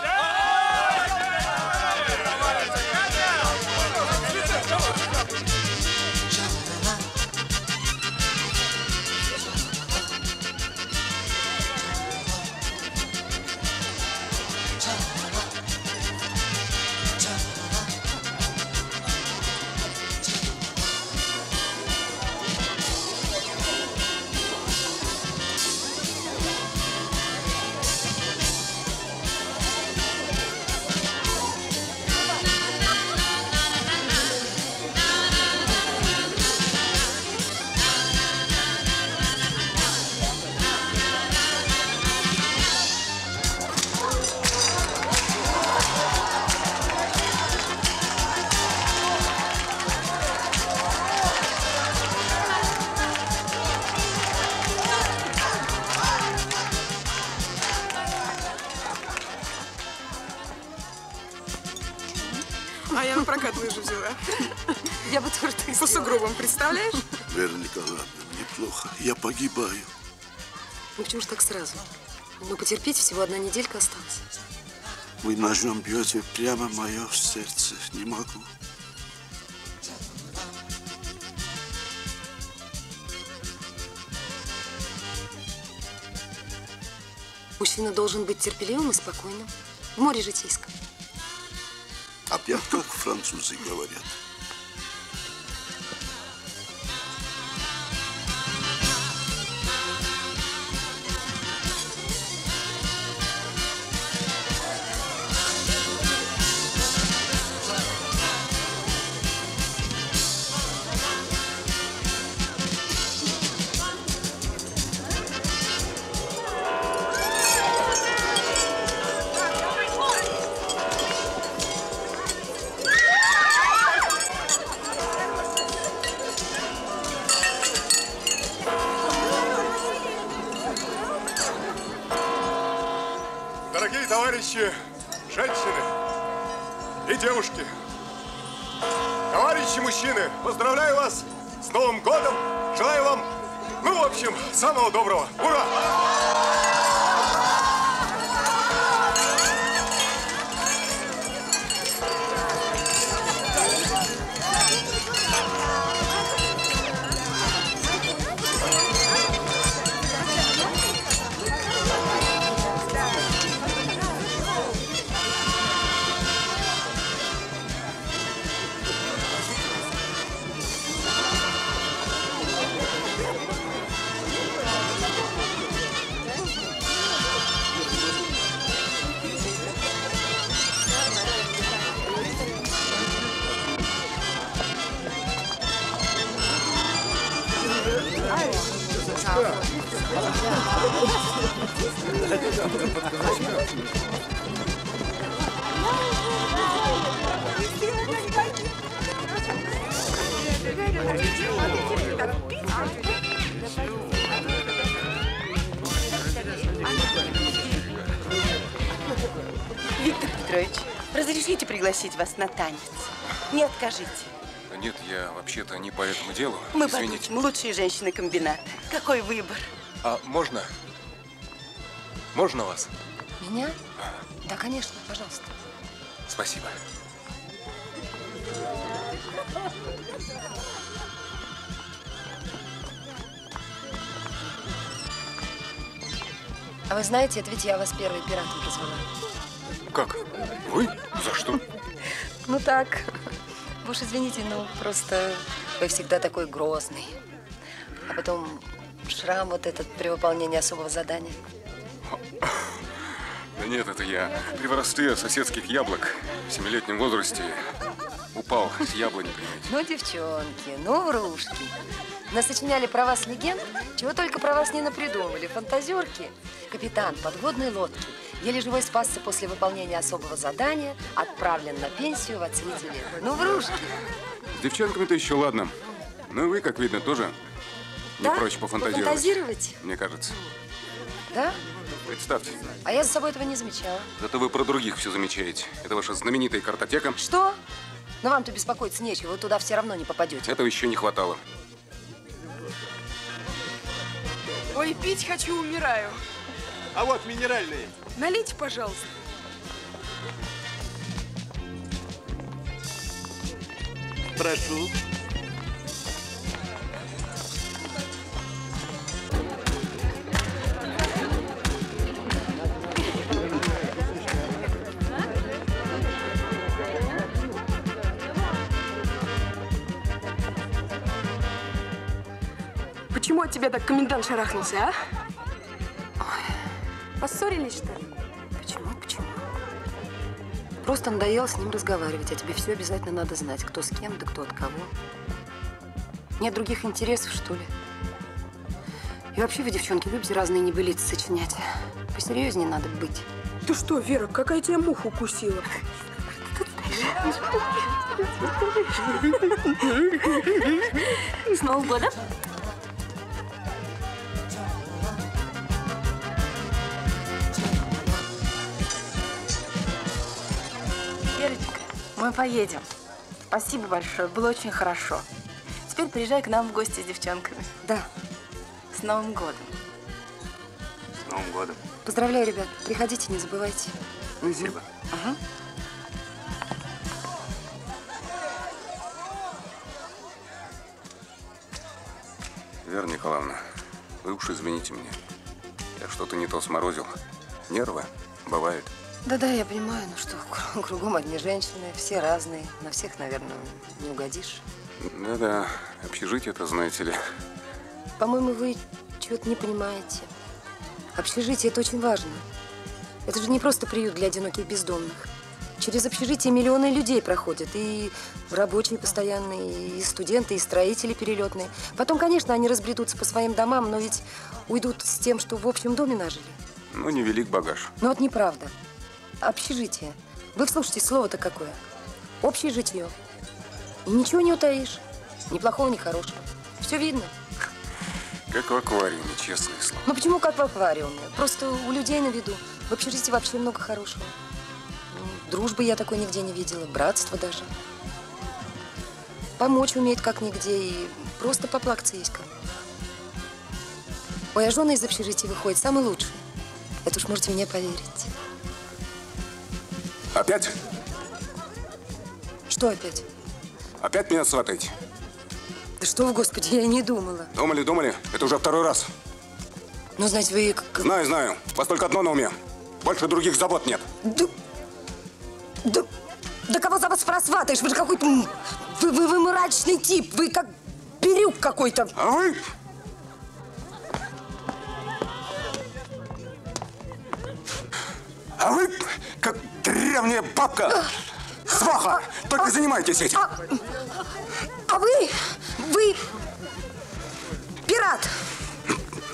А я на прокат лыжи взяла.
Я бы тоже так
По сугробам, представляешь?
Вера Николаевна, мне плохо. Я погибаю.
Ну почему же так сразу? Ну потерпите, всего одна неделька осталась.
Вы ножом бьете прямо в мое сердце. Не могу.
Мужчина должен быть терпеливым и спокойным. В море житейском.
Опять как французы говорят.
Дорогие товарищи, женщины и девушки, товарищи мужчины, поздравляю вас с Новым годом, желаю вам, ну, в общем, самого доброго. Ура!
Виктор Петрович, разрешите пригласить вас на танец? Не откажите.
Нет, я вообще-то не по этому делу.
Мы
Извините.
подучим лучшие женщины комбината. Какой выбор?
А можно? Можно вас?
Меня? Да, конечно, пожалуйста.
Спасибо.
А вы знаете, это ведь я вас первый пиратом прозвала.
Как? Вы? За что?
Ну так. Вы уж извините, ну просто вы всегда такой грозный. А потом шрам вот этот при выполнении особого задания.
Да нет, это я при воровстве соседских яблок в 7-летнем возрасте упал с яблони, понимаете.
Ну, девчонки, ну, врушки. Насочиняли про вас легенд, чего только про вас не напридумывали. Фантазерки, капитан подводной лодки, еле живой спасся после выполнения особого задания, отправлен на пенсию в отсвете лет. Ну, врушки.
С девчонками-то еще ладно. Ну и вы, как видно, тоже не
Да?
прочь пофантазировать.
Пофантазировать?
Мне кажется.
Да?
Представьте.
А я за собой этого не замечала.
Зато вы про других все замечаете. Это ваша знаменитая картотека.
Что? Но вам-то беспокоиться нечего, вы туда все равно не попадете.
Этого еще не хватало.
Ой, пить хочу, умираю.
А вот минеральные.
Налейте, пожалуйста.
Прошу.
Почему от тебя так комендант шарахнулся, а? Поссорились, что ли?
Почему? Просто надоело с ним разговаривать, а тебе все обязательно надо знать, кто с кем, да кто от кого. Нет других интересов, что ли? И вообще вы, девчонки, любите разные небылицы сочинять. Посерьезнее надо быть.
Ты что, Вера, какая тебя муха укусила?
С Новым годом!
Верочка, мы поедем. Спасибо большое, было очень хорошо. Теперь приезжай к нам в гости с девчонками.
Да.
С Новым годом.
С Новым годом.
Поздравляю, ребят. Приходите, не забывайте.
Спасибо.
Ага.
Вера Николаевна, вы уж извините меня. Я что-то не то сморозил. Нервы бывает.
Да-да, я понимаю, ну что, кругом одни женщины, все разные. На всех, наверное, не угодишь.
Да-да, общежитие-то, знаете ли.
По-моему, вы чего-то не понимаете. Общежитие – это очень важно. Это же не просто приют для одиноких бездомных. Через общежитие миллионы людей проходят. И рабочие постоянные, и студенты, и строители перелетные. Потом, конечно, они разбредутся по своим домам, но ведь уйдут с тем, что в общем доме нажили.
Ну, невелик багаж.
Но вот неправда. Общежитие. Вы вслушайте, слово-то какое. Общее житье. И ничего не утаишь. Ни плохого, ни хорошего. Все видно.
Как в аквариуме, честное слово.
Ну почему как в аквариуме? Просто у людей на виду. В общежитии вообще много хорошего. Дружбы я такой нигде не видела. Братства даже. Помочь умеет как нигде. И просто поплакаться есть кому. Ой, а жены из общежития выходят самые лучшие. Это уж можете мне поверить.
Опять?
Что опять?
Опять меня сватаете?
Да что вы, Господи, я и не думала.
Думали. Это уже второй раз.
Ну, знаете, вы...
Знаю. У вас только одно на уме. Больше других забот нет.
Да кого за вас просватаешь? Вы же какой-то... Вы мрачный тип. Вы как Бирюк какой-то.
А вы... А вы, как древняя бабка, сваха, только занимайтесь этим.
А вы пират.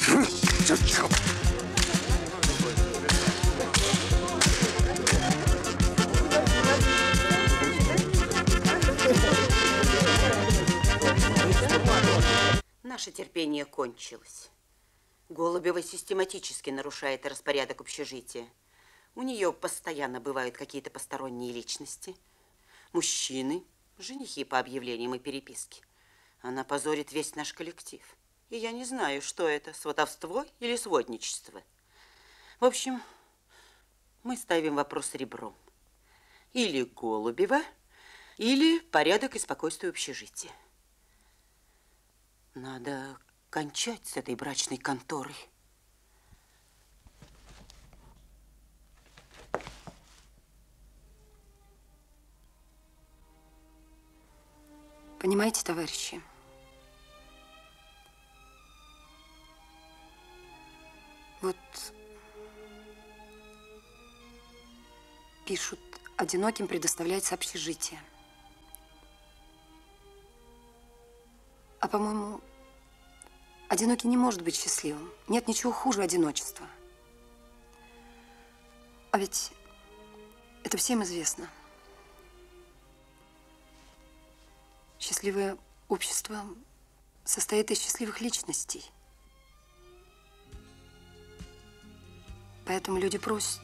Наше терпение кончилось. Голубева систематически нарушает распорядок общежития. У нее постоянно бывают какие-то посторонние личности. Мужчины, женихи по объявлениям и переписке. Она позорит весь наш коллектив. И я не знаю, что это, сватовство или сводничество. В общем, мы ставим вопрос ребром. Или Голубева, или порядок и спокойствие общежития. Надо кончать с этой брачной конторой.
Понимаете, товарищи, вот пишут, одиноким предоставляется общежитие. А, по-моему, одинокий не может быть счастливым. Нет ничего хуже одиночества. А ведь это всем известно. Счастливое общество состоит из счастливых личностей. Поэтому люди просят.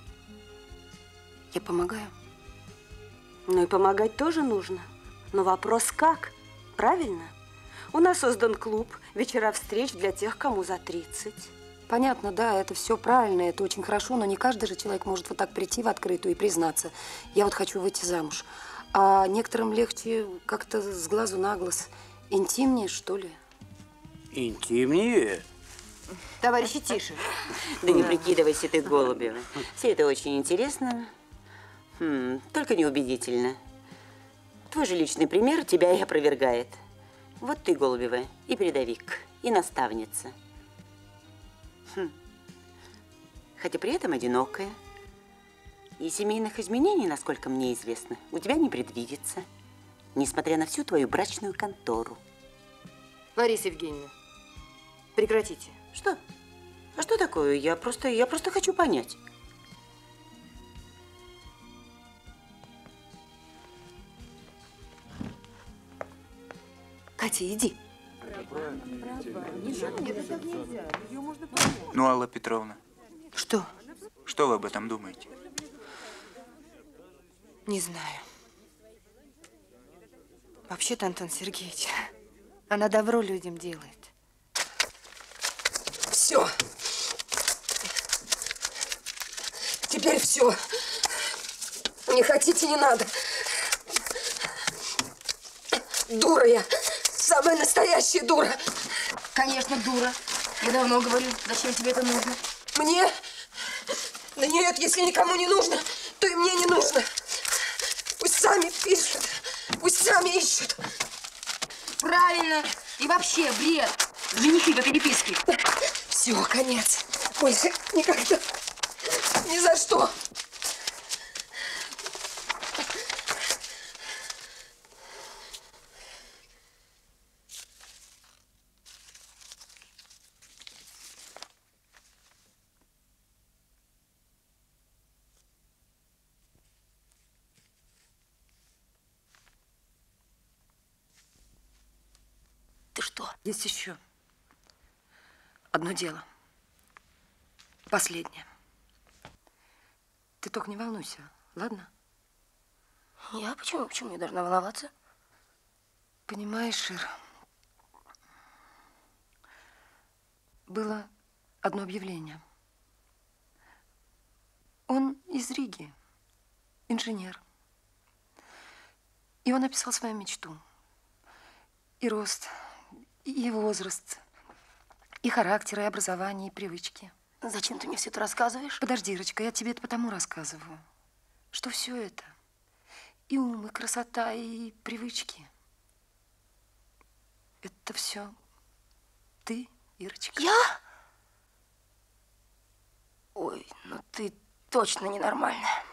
Я помогаю.
Ну и помогать тоже нужно. Но вопрос как? Правильно? У нас создан клуб вечера встреч для тех, кому за 30.
Понятно, да, это все правильно, это очень хорошо, но не каждый же человек может вот так прийти в открытую и признаться. Я вот хочу выйти замуж. А некоторым легче как-то с глазу на глаз. Интимнее, что ли?
Интимнее?
Товарищи, тише.
Да не прикидывайся ты, Голубева. Все это очень интересно, только неубедительно. Твой же личный пример тебя и опровергает. Вот ты, Голубева, и передовик, и наставница. Хотя при этом одинокая. И семейных изменений, насколько мне известно, у тебя не предвидится, несмотря на всю твою брачную контору.
Лариса Евгеньевна, прекратите.
Что? А что такое? Я просто хочу понять.
Катя, иди.
Ну, Алла Петровна.
Что?
Что вы об этом думаете?
Не знаю. Вообще-то, Антон Сергеевич, она добро людям делает.
Все. Теперь все. Не хотите, не надо. Дура я. Самая настоящая дура.
Конечно, дура. Я давно говорю, зачем тебе это нужно?
Мне? Да нет, если никому не нужно, то и мне не нужно. Пусть сами пишут, пусть сами ищут.
Правильно. И вообще, бред. Женихи по переписке.
Все, конец. Больше никогда. Ни за что.
Ты что?
Есть еще одно дело. Последнее. Ты только не волнуйся, ладно?
Я? Почему? Почему я должна волноваться?
Понимаешь, Шир, было одно объявление. Он из Риги, инженер. И он написал свою мечту. И рост, и возраст, и характер, и образование, и привычки.
Зачем ты мне все это рассказываешь?
Подожди, Ирочка, я тебе это потому рассказываю, что все это, и ум, и красота, и привычки, это все ты, Ирочка.
Я? Ой, ну ты точно ненормальная.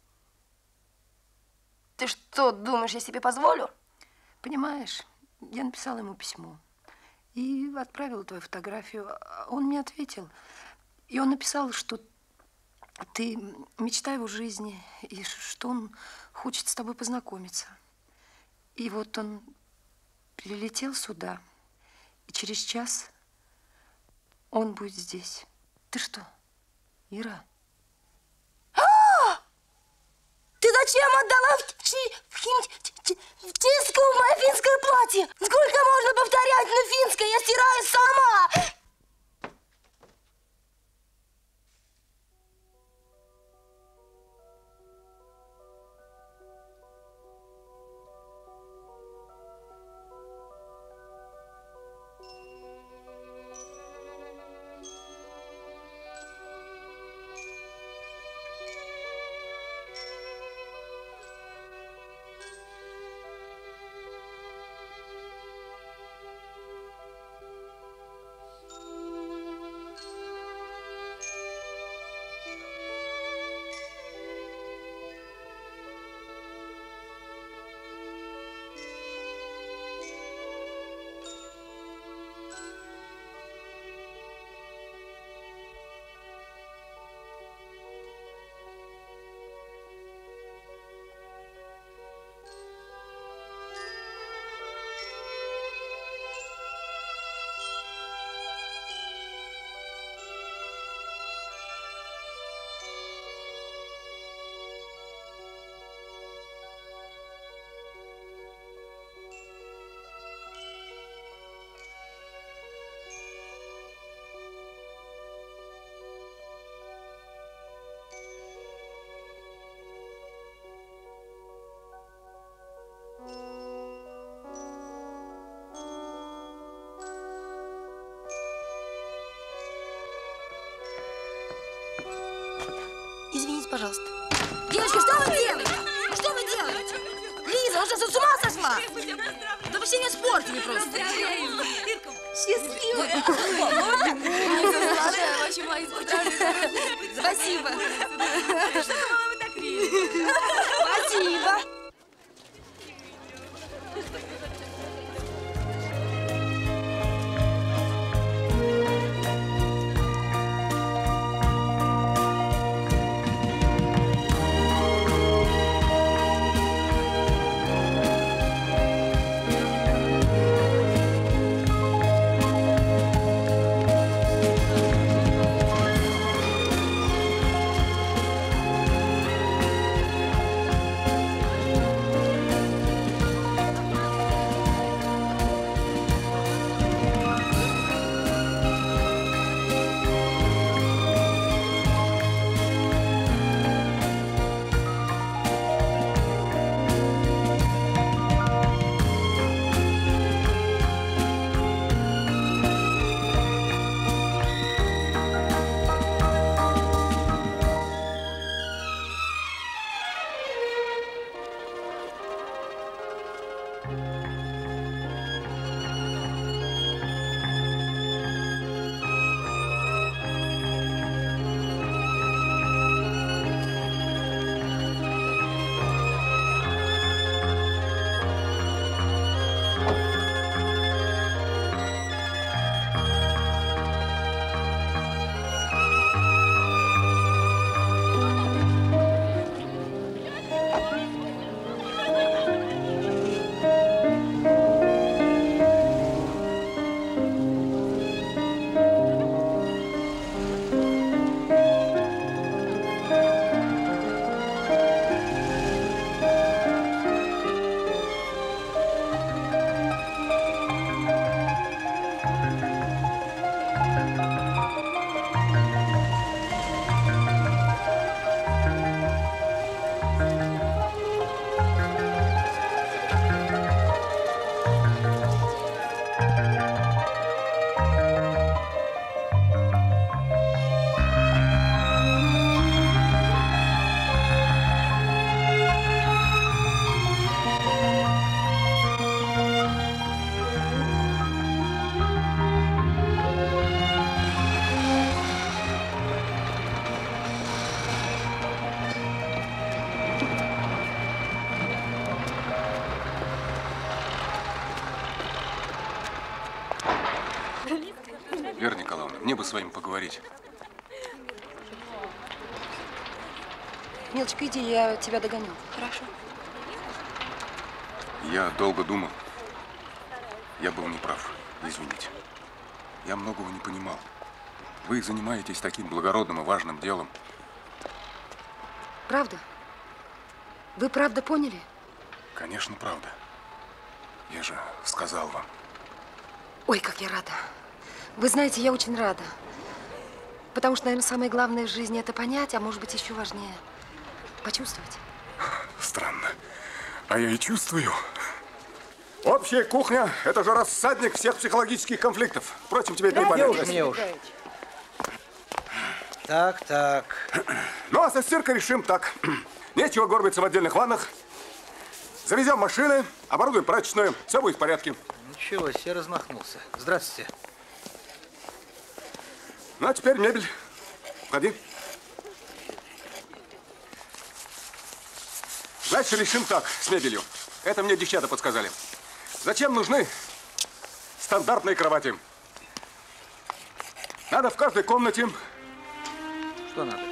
Ты что, думаешь, я себе позволю?
Понимаешь, я написала ему письмо. и отправила твою фотографию. Он мне ответил. И он написал, что ты мечта его жизни, и что он хочет с тобой познакомиться. И вот он прилетел сюда, и через час он будет здесь. Ты что, Ира?
Ты зачем отдала в тиску мое финское платье? Сколько можно повторять на финское? Я стираю сама. Извините, пожалуйста. Девочка, что вы делаете? Что вы делаете? Лиза, вы что, с ума сошла? Да вы все не испортили просто. Счастливая. Спасибо. Спасибо.
Мне бы с вами поговорить.
Милочка, иди, я тебя догоню. Хорошо.
Я долго думал. Я был неправ. Извините. Я многого не понимал. Вы занимаетесь таким благородным и важным делом.
Правда? Вы правда поняли?
Конечно, правда. Я же сказал вам.
Ой, как я рада. Вы знаете, я очень рада. Потому что, наверное, самое главное в жизни – это понять, а может быть, еще важнее – почувствовать.
Странно. А я и чувствую. Общая кухня – это же рассадник всех психологических конфликтов. Впрочем, тебе это не понятно.
Мне уж. Так.
Ну, а со стиркой решим так. Нечего горбиться в отдельных ваннах. Завезем машины, оборудуем прачечную. Все будет в порядке.
Ничего себе, размахнулся. Здравствуйте.
Ну, а теперь мебель. Входи. Значит, решим так с мебелью. Это мне девчата подсказали. Зачем нужны стандартные кровати? Надо в каждой комнате...
Что надо?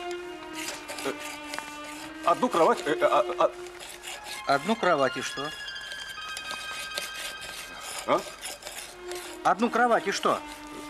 Одну кровать...
Одну кровать и что?
А?
Одну кровать и что?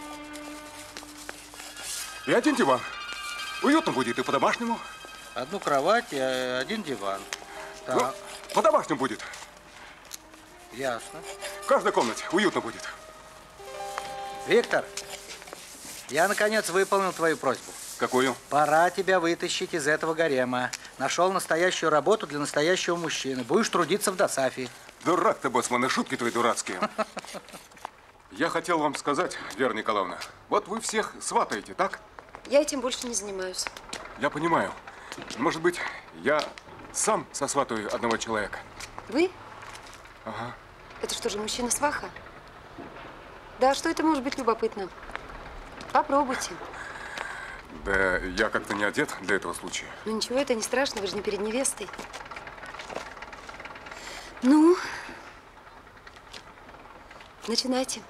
И один диван. Уютно будет и по-домашнему.
Одну кровать и один диван. Так.
Ну, по-домашнему будет.
Ясно.
В каждой комнате уютно будет.
Виктор, я наконец выполнил твою просьбу.
Какую?
Пора тебя вытащить из этого гарема. Нашел настоящую работу для настоящего мужчины. Будешь трудиться в Досафе.
Дурак ты, боцман, и шутки твои дурацкие. Я хотел вам сказать, Вера Николаевна, вот вы всех сватаете, так?
Я этим больше не занимаюсь.
Я понимаю. Может быть, я сам сосватаю одного человека.
Вы?
Ага.
Это что же, мужчина-сваха? Да, что это может быть любопытно? Попробуйте.
Да я как-то не одет для этого случая.
Ну ничего, это не страшно, вы же не перед невестой. Ну, начинайте.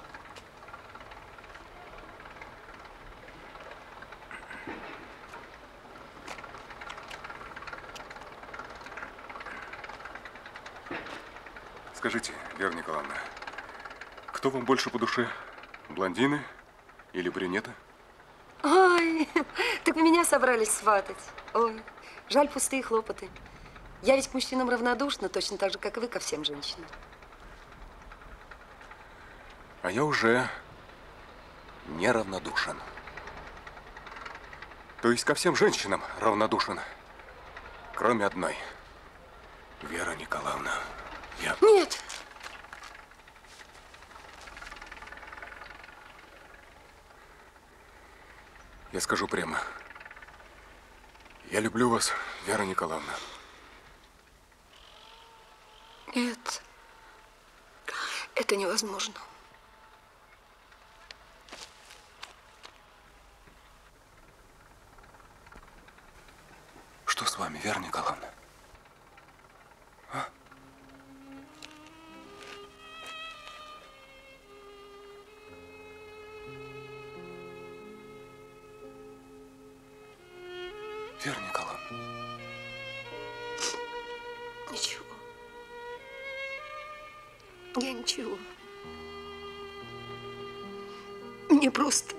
Скажите, Вера Николаевна, кто вам больше по душе? Блондины или брюнеты?
Ой, так вы меня собрались сватать. Ой, жаль, пустые хлопоты. Я ведь к мужчинам равнодушна, точно так же, как и вы ко всем женщинам.
А я уже неравнодушен.
То есть ко всем женщинам равнодушен, кроме одной.
Вера Николаевна, я...
Нет!
Я скажу прямо. Я люблю вас, Вера Николаевна.
Нет, это невозможно.
Что с вами, Вера Николаевна? А? Вера Николаевна.
Ничего. Я ничего. Мне просто...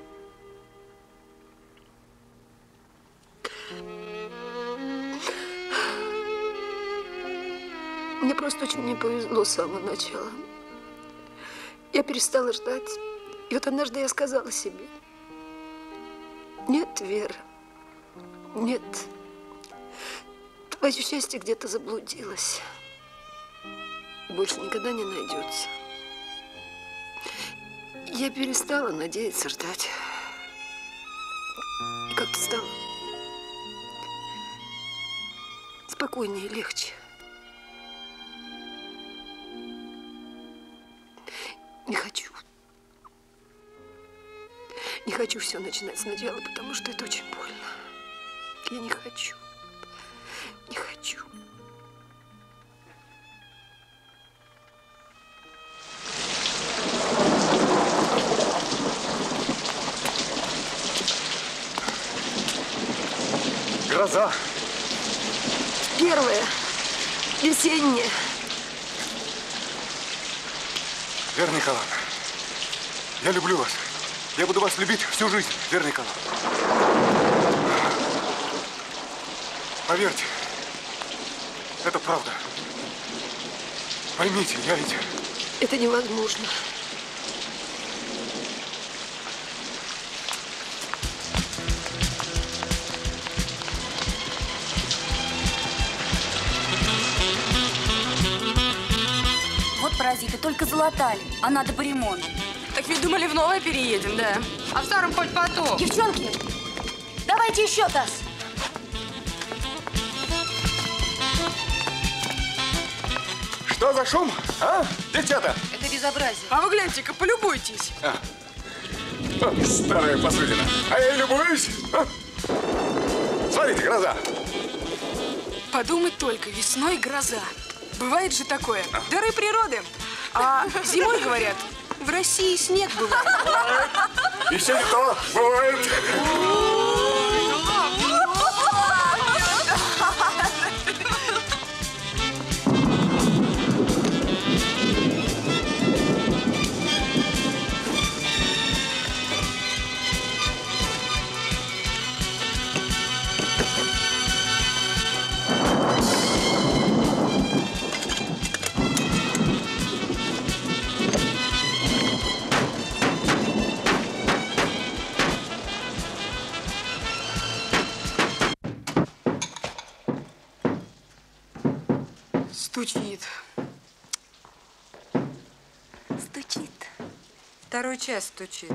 Мне просто очень не повезло с самого начала. Я перестала ждать. И вот однажды я сказала себе: нет, Вера, нет. Твое счастье где-то заблудилось. И больше никогда не найдется. Я перестала надеяться ждать. И как-то стало спокойнее и легче. Не хочу. Не хочу все начинать сначала, потому что это очень больно. Я не хочу. Не хочу.
гроза.
Первая. Весенняя.
Вера Николаевна, я люблю вас. Я буду вас любить всю жизнь, Вера Николаевна. Поверьте, это правда. Поймите, я ведь...
Это невозможно.
Вот паразиты, только залатали, а надо по ремонту.
Так ведь думали, в новое переедем, да? А в старом хоть потом.
Девчонки, давайте еще таз.
Что за шум, а, девчата?
Это безобразие.
А вы гляньте-ка, полюбуйтесь.
Старая посудина. А я и любуюсь. Смотрите, гроза.
Подумать только, весной гроза. Бывает же такое. Дары природы. А зимой, говорят, в России снег бывает.
Еще не то бывает.
Стучит.
Стучит.
Второй час стучит.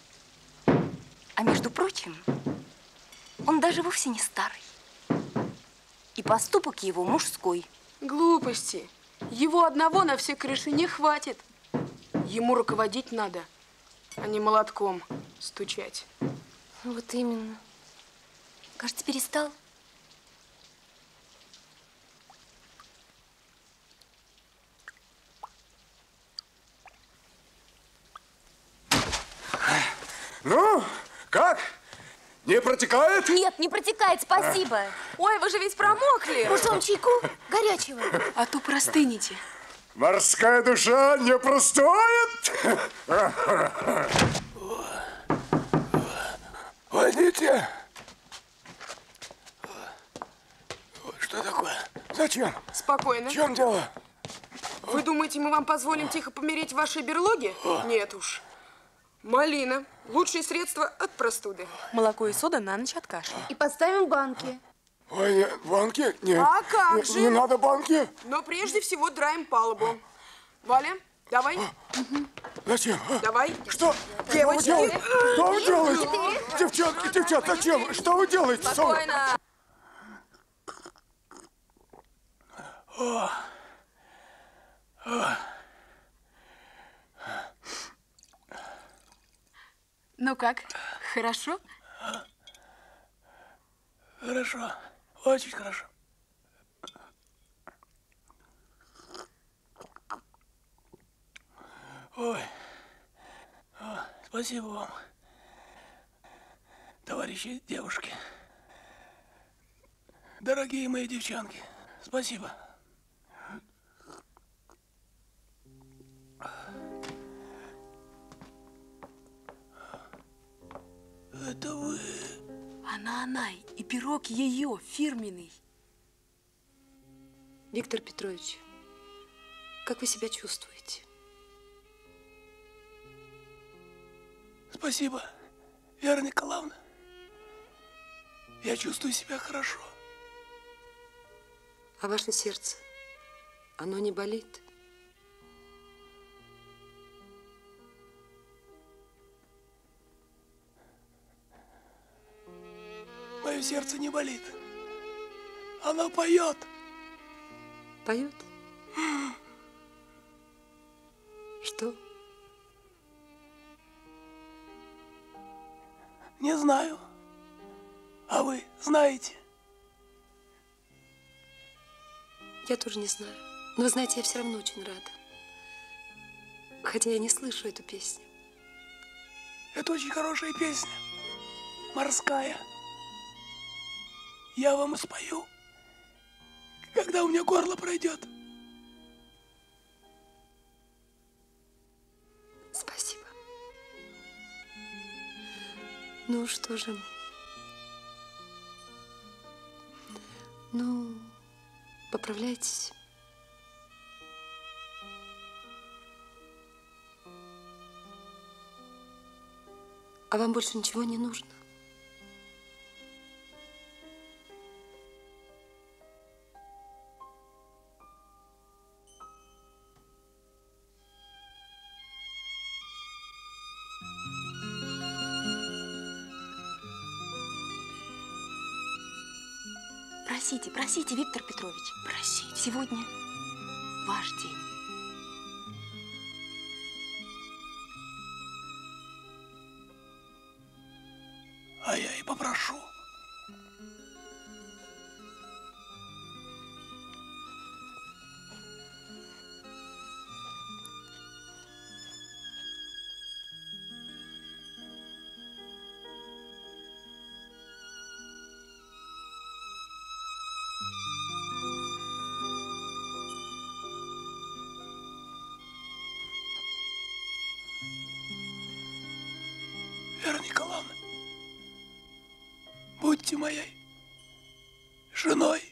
А между прочим, он даже вовсе не старый. И поступок его мужской.
Глупости. Его одного на все крыши не хватит. Ему руководить надо, а не молотком стучать.
Вот именно. Кажется, перестал.
Ну, как? Не протекает?
Нет, не протекает, спасибо.
Ой, вы же ведь промокли.
Может, вам чайку горячего?
А то простынете.
Морская душа не простает. Водите. Что такое? Зачем?
Спокойно.
В чем дело?
Вы думаете, мы вам позволим тихо помереть в вашей берлоге? Нет уж. Малина. Лучшее средство от простуды.
Молоко и сода на ночь от кашля.
И поставим банки.
Ой, нет, банки? Нет.
А как же?
Не надо банки.
Но прежде всего драем палубу. Валя, давай.
Зачем?
Давай.
Что?
Девочки.
Что вы делаете? Девчонки, девчат, зачем? Что вы делаете?
Спокойно. Ну как, хорошо?
Хорошо, очень хорошо. Ой, спасибо вам, товарищи девушки, дорогие мои девчонки, спасибо. Это вы?
Она, и пирог ее фирменный.
Виктор Петрович, как вы себя чувствуете?
Спасибо, Вера Николаевна. Я чувствую себя хорошо.
А ваше сердце, оно не болит?
Мое сердце не болит. Оно поет.
Поет? Что?
Не знаю. А вы знаете?
Я тоже не знаю. Но, вы знаете, я все равно очень рада. Хотя я не слышу эту песню.
Это очень хорошая песня. Морская. Я вам спою, когда у меня горло пройдет.
Спасибо. Ну что же? Ну, поправляйтесь. А вам больше ничего не нужно?
Просите, просите, Виктор Петрович. Просите. Сегодня ваш день.
А я и попрошу. Вера Николаевна, будьте моей женой.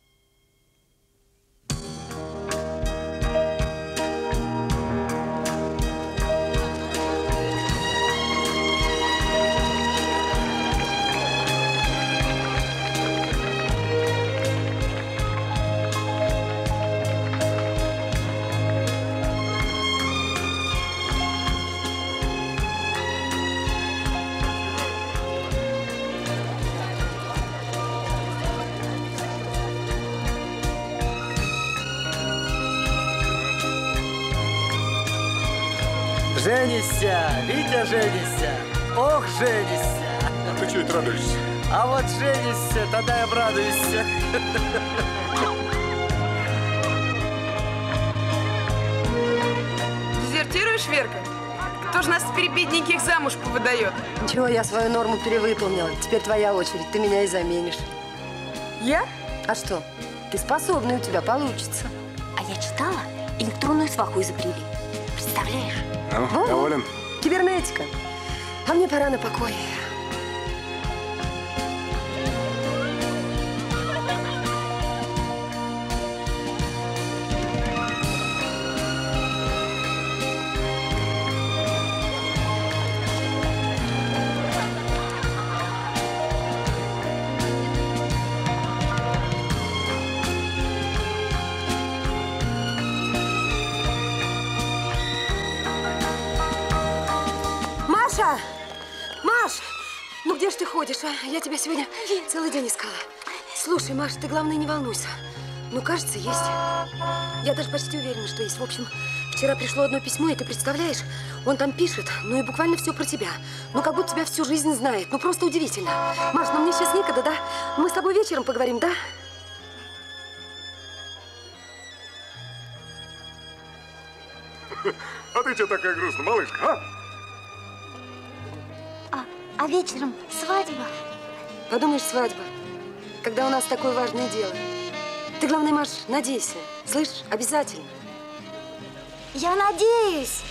Женися, Витя, женися. Ох, женися.
А ты чего это радуешься?
А вот женися, тогда я обрадуюсь.
Дезертируешь, Верка? Кто же нас теперь бедненьких замуж повыдает?
Ничего, я свою норму перевыполнила. Теперь твоя очередь, ты меня и заменишь.
Я?
А что? Ты способный, у тебя получится.
А я читала, электронную сваху изобрели. Представляешь?
Ну,
Вот.
доволен?
Кибернетика. А мне пора на покой. Маша! Маш! Ну где ж ты ходишь, а? Я тебя сегодня целый день искала. Слушай, Маш, ты, главное, не волнуйся. Ну, кажется, есть. Я даже почти уверена, что есть. В общем, вчера пришло одно письмо, и ты представляешь, он там пишет, ну и буквально все про тебя. Ну, как будто тебя всю жизнь знает. Ну, просто удивительно. Маш, ну мне сейчас некогда, да? Мы с тобой вечером поговорим, да?
А ты что такая грустная, малышка, а?
А вечером свадьба.
Подумаешь, свадьба. Когда у нас такое важное дело. Ты, главное, Маш, надейся. Слышь, обязательно.
Я надеюсь.